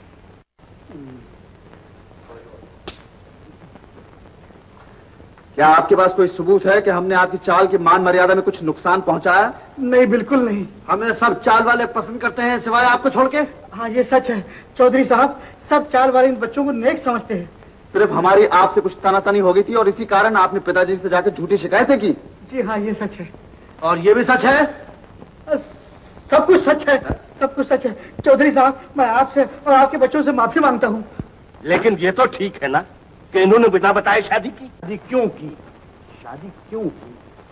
क्या आपके पास कोई सबूत है कि हमने आपकी चाल की मान मर्यादा में कुछ नुकसान पहुंचाया? नहीं, बिल्कुल नहीं। हमें सब चाल वाले पसंद करते हैं सिवाय आपको छोड़ के। हाँ, ये सच है चौधरी साहब, सब चाल वाले इन बच्चों को नेक समझते हैं। सिर्फ हमारी आपसे कुछ तनातनी हो गई थी और इसी कारण आपने पिताजी से जाकर झूठी शिकायतें की। जी हाँ, ये सच है। और ये भी सच है? सब कुछ सच है, सब कुछ सच है चौधरी साहब। मैं आपसे और आपके बच्चों से माफी मांगता हूँ। लेकिन ये तो ठीक है ना कि इन्होंने बिना बताए शादी की। शादी क्यों की? शादी क्यों की?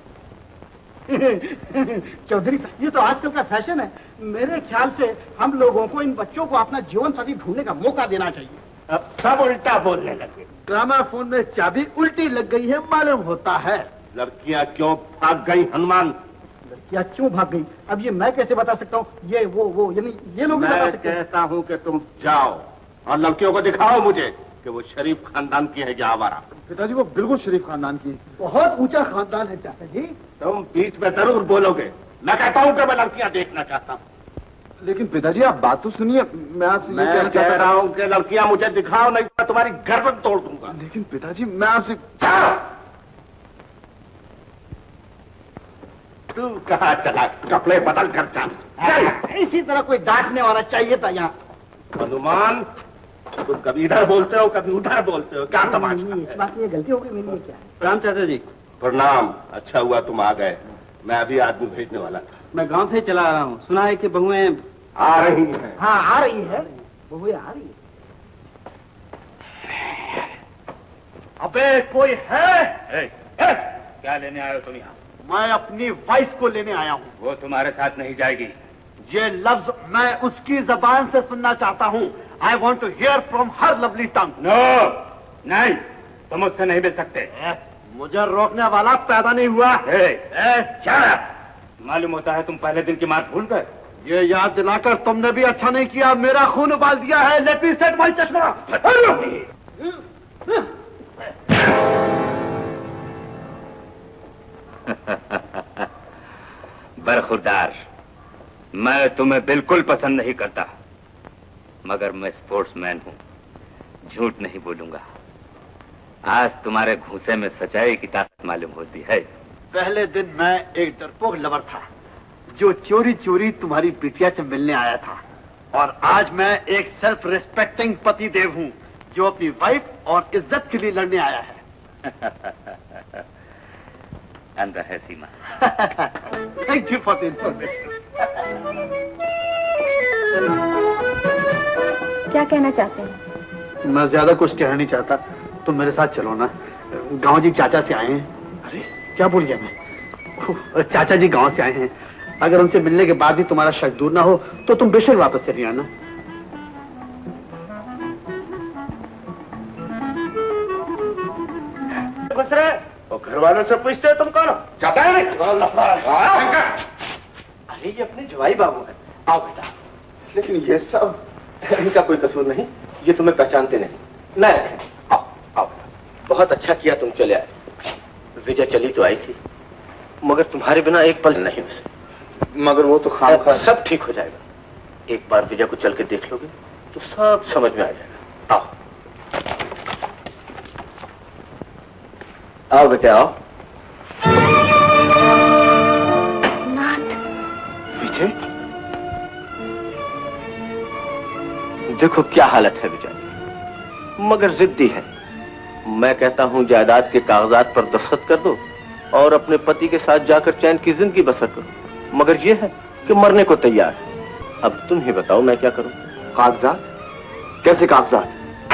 चौधरी साहब, ये तो आजकल का फैशन है। मेरे ख्याल से हम लोगों को इन बच्चों को अपना जीवन साथी ढूंढने का मौका देना चाहिए। अब सब उल्टा बोलने लगे। ग्रामाफोन में चाबी उल्टी लग गई है मालूम होता है। लड़कियां क्यों भाग गई हनुमान? लड़कियां क्यों भाग गई? अब ये मैं कैसे बता सकता हूँ? ये वो वो यानी ये लोग मैं कहता हूँ कि तुम जाओ और लड़कियों को दिखाओ मुझे कि वो शरीफ खानदान की है या आवारा। पिताजी, वो बिल्कुल शरीफ खानदान की। बहुत ऊंचा खानदान है चाचा जी। तुम बीच में जरूर बोलोगे। मैं कहता हूँ कि मैं लड़कियां देखना चाहता हूँ। लेकिन पिताजी, आप बात तो सुनिए। मैं आपसे ये कहना मैं चाहता कह रहा हूँ कि लड़कियां मुझे दिखाओ, नहीं मैं तुम्हारी गर्दन तोड़ दूंगा। लेकिन पिताजी, मैं आपसे। तू कहाँ चला? कपड़े बदल कर चल। इसी तरह कोई डांटने वाला चाहिए था यहाँ। हनुमान, तुम कभी इधर बोलते हो कभी उधर बोलते हो, क्या तमाशा? इस बात में ये गलती हो गई मेरी। क्या? प्रणाम चाचा जी। प्रणाम, अच्छा हुआ तुम आ गए। मैं अभी आदमी भेजने वाला था। मैं गांव से ही चला आ रहा हूँ। सुना है कि बहुएं आ रही हैं। हाँ, आ रही है, बहुएं आ रही है। अबे कोई है? ए, ए, क्या लेने आए हो तुम यहाँ? मैं अपनी वाइफ को लेने आया हूँ। वो तुम्हारे साथ नहीं जाएगी। ये लफ्ज मैं उसकी जबान से सुनना चाहता हूँ। I want to hear from her lovely tongue. No, नहीं, तुम उससे नहीं मिल सकते। मुझे रोकने वाला पैदा नहीं हुआ। ए, ए, क्या मालूम होता है तुम पहले दिन की बात भूल गए। ये याद दिलाकर तुमने भी अच्छा नहीं किया, मेरा खून उबाल दिया है। लेट मी सेट माय चश्मा। बरखुरदार, मैं तुम्हें बिल्कुल पसंद नहीं करता, मगर मैं स्पोर्ट्समैन हूं, झूठ नहीं बोलूंगा। आज तुम्हारे घूंसे में सच्चाई की ताकत मालूम होती है। पहले दिन मैं एक डरपोक लवर था जो चोरी चोरी तुम्हारी बिटिया से मिलने आया था, और आज मैं एक सेल्फ रिस्पेक्टिंग पति देव हूँ जो अपनी वाइफ और इज्जत के लिए लड़ने आया है। अंदर है Seema. Thank you for the information. क्या कहना चाहते हैं? मैं ज्यादा कुछ कहना नहीं चाहता, तुम मेरे साथ चलो ना। गांव जी चाचा से आए हैं। अरे क्या बोल गया मैं? चाचा जी गांव से आए हैं। अगर उनसे मिलने के बाद भी तुम्हारा शक दूर ना हो तो तुम बेशक वापस चली आना। घुस रहे और घर वालों से पूछते हो तुम कौन हो? जाता है नहीं? अरे ये अपने जवाई बाबू है। आओ बेटा। लेकिन ये सब इनका कोई कसूर नहीं, ये तुम्हें पहचानते नहीं। न रखें। आओ आओ। बहुत अच्छा किया तुम चले आए। विजय चली तो आई थी, मगर तुम्हारे बिना एक पल नहीं उसे। मगर वो तो खामखा। सब ठीक हो जाएगा। एक बार विजय को चल के देख लोगे तो सब समझ में आ जाएगा। आओ आओ बेटे आओ। नाथ। विजय, देखो क्या हालत है विजय, मगर जिद्दी है। मैं कहता हूं जायदाद के कागजात पर दस्तखत कर दो और अपने पति के साथ जाकर चैन की जिंदगी बसर करो, मगर यह है कि मरने को तैयार है। अब तुम ही बताओ मैं क्या करूं? कागजात? कैसे कागजात?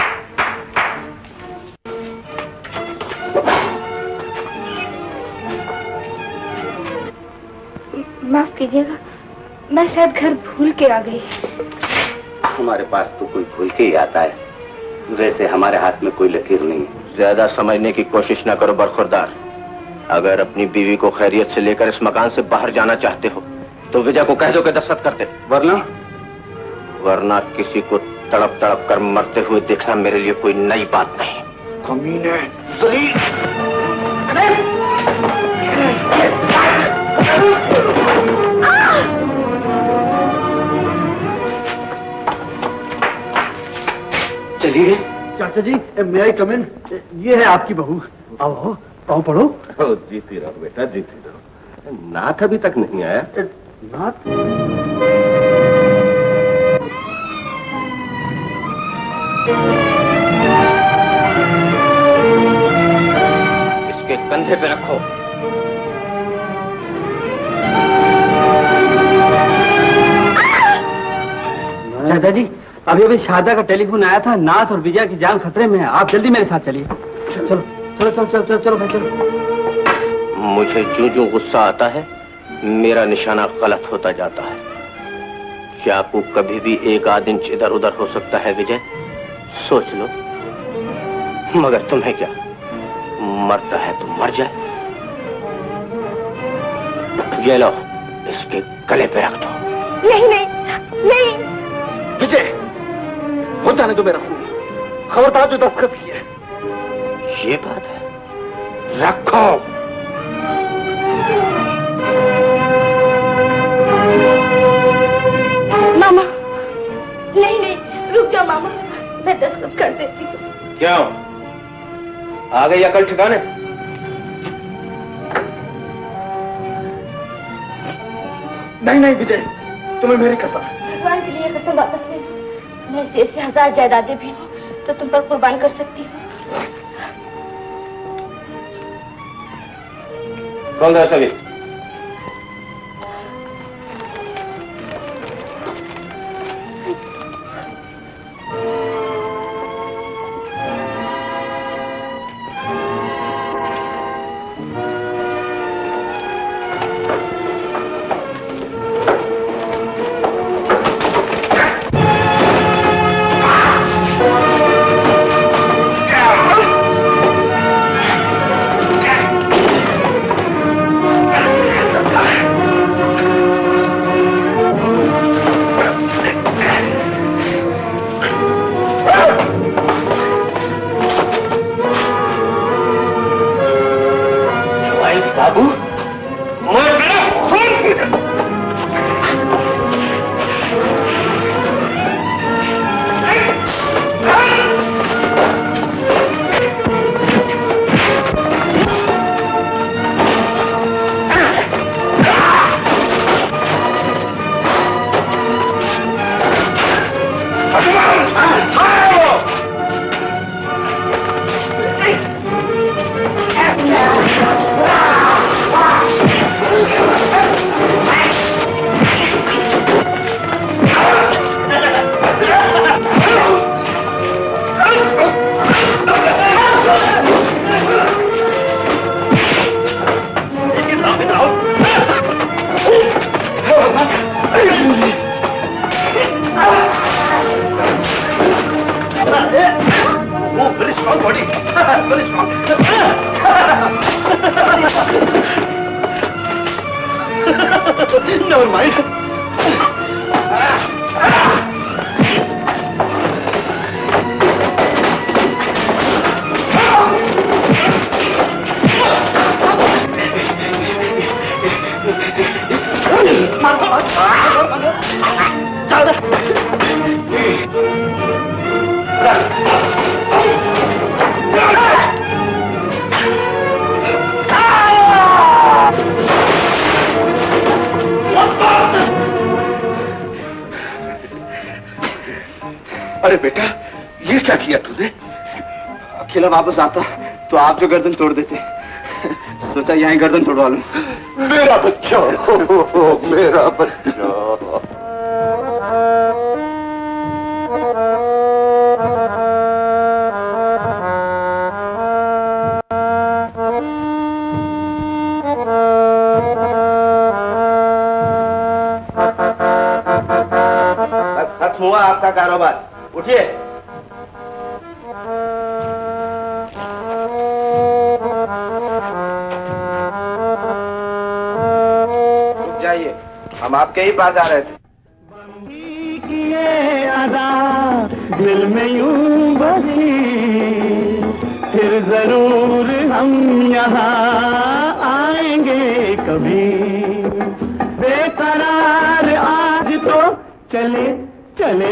माफ कीजिएगा, मैं शायद घर भूल के आ गई। हमारे पास तो कोई भूल के ही आता है, वैसे हमारे हाथ में कोई लकीर नहीं है। ज्यादा समझने की कोशिश ना करो बरखुरदार। अगर अपनी बीवी को खैरियत से लेकर इस मकान से बाहर जाना चाहते हो तो विजय को कह दो कि दस्तखत करते, वरना वरना किसी को तड़प तड़प कर मरते हुए देखना मेरे लिए कोई नई बात नहीं। कमीने। चलिए। चाचा जी, मे आई कम इन? ये है आपकी बहू। आओ पाँव पढ़ो। जीती रहो बेटा, जीती रहो। नाथ अभी तक नहीं आया। नाथ? इसके कंधे पे रखो। चाचा जी, अभी अभी शादा का टेलीफोन आया था, नाथ और विजया की जान खतरे में है। आप जल्दी मेरे साथ चलिए। चलो चलो चलो चलो चलो चलो भाई चलो। मुझे जो जो गुस्सा आता है मेरा निशाना गलत होता जाता है। चाकू कभी भी एक आध इंच इधर उधर हो सकता है विजय, सोच लो। मगर तुम्हें क्या, मरता है तो मर जाए। ये लो, इसके गले पे रख दो। नहीं नहीं नहीं। विजय, होता नहीं तो मेरा खून। खबरदार जो दस्तखत की है। ये बात है, रखो। मामा, नहीं नहीं, रुक जाओ मामा, मैं दस्तखत कर देती हूँ। क्यों, आ गई अकल ठिकाने? नहीं नहीं विजय, तुम्हें मेरी कसम। भगवान के लिए कसम वापस ले। मैं इसे से हजार जायदादें भी हूँ तो तुम पर कुर्बान कर सकती हूँ। कौन था सभी? Never mind. अरे बेटा, ये क्या किया तूने? अकेला वापस आता तो आप जो गर्दन तोड़ देते, सोचा यहीं गर्दन तोड़वा लूं। मेरा बच्चा, हो, हो, हो, मेरा बच्चा। बस खत्म हुआ आपका कारोबार, उठिए। जाइए, हम आपके ही पास आ रहे थे। किए अदा दिल में यूं बसी, फिर जरूर हम यहाँ आएंगे कभी। बेकरार आज तो चले चले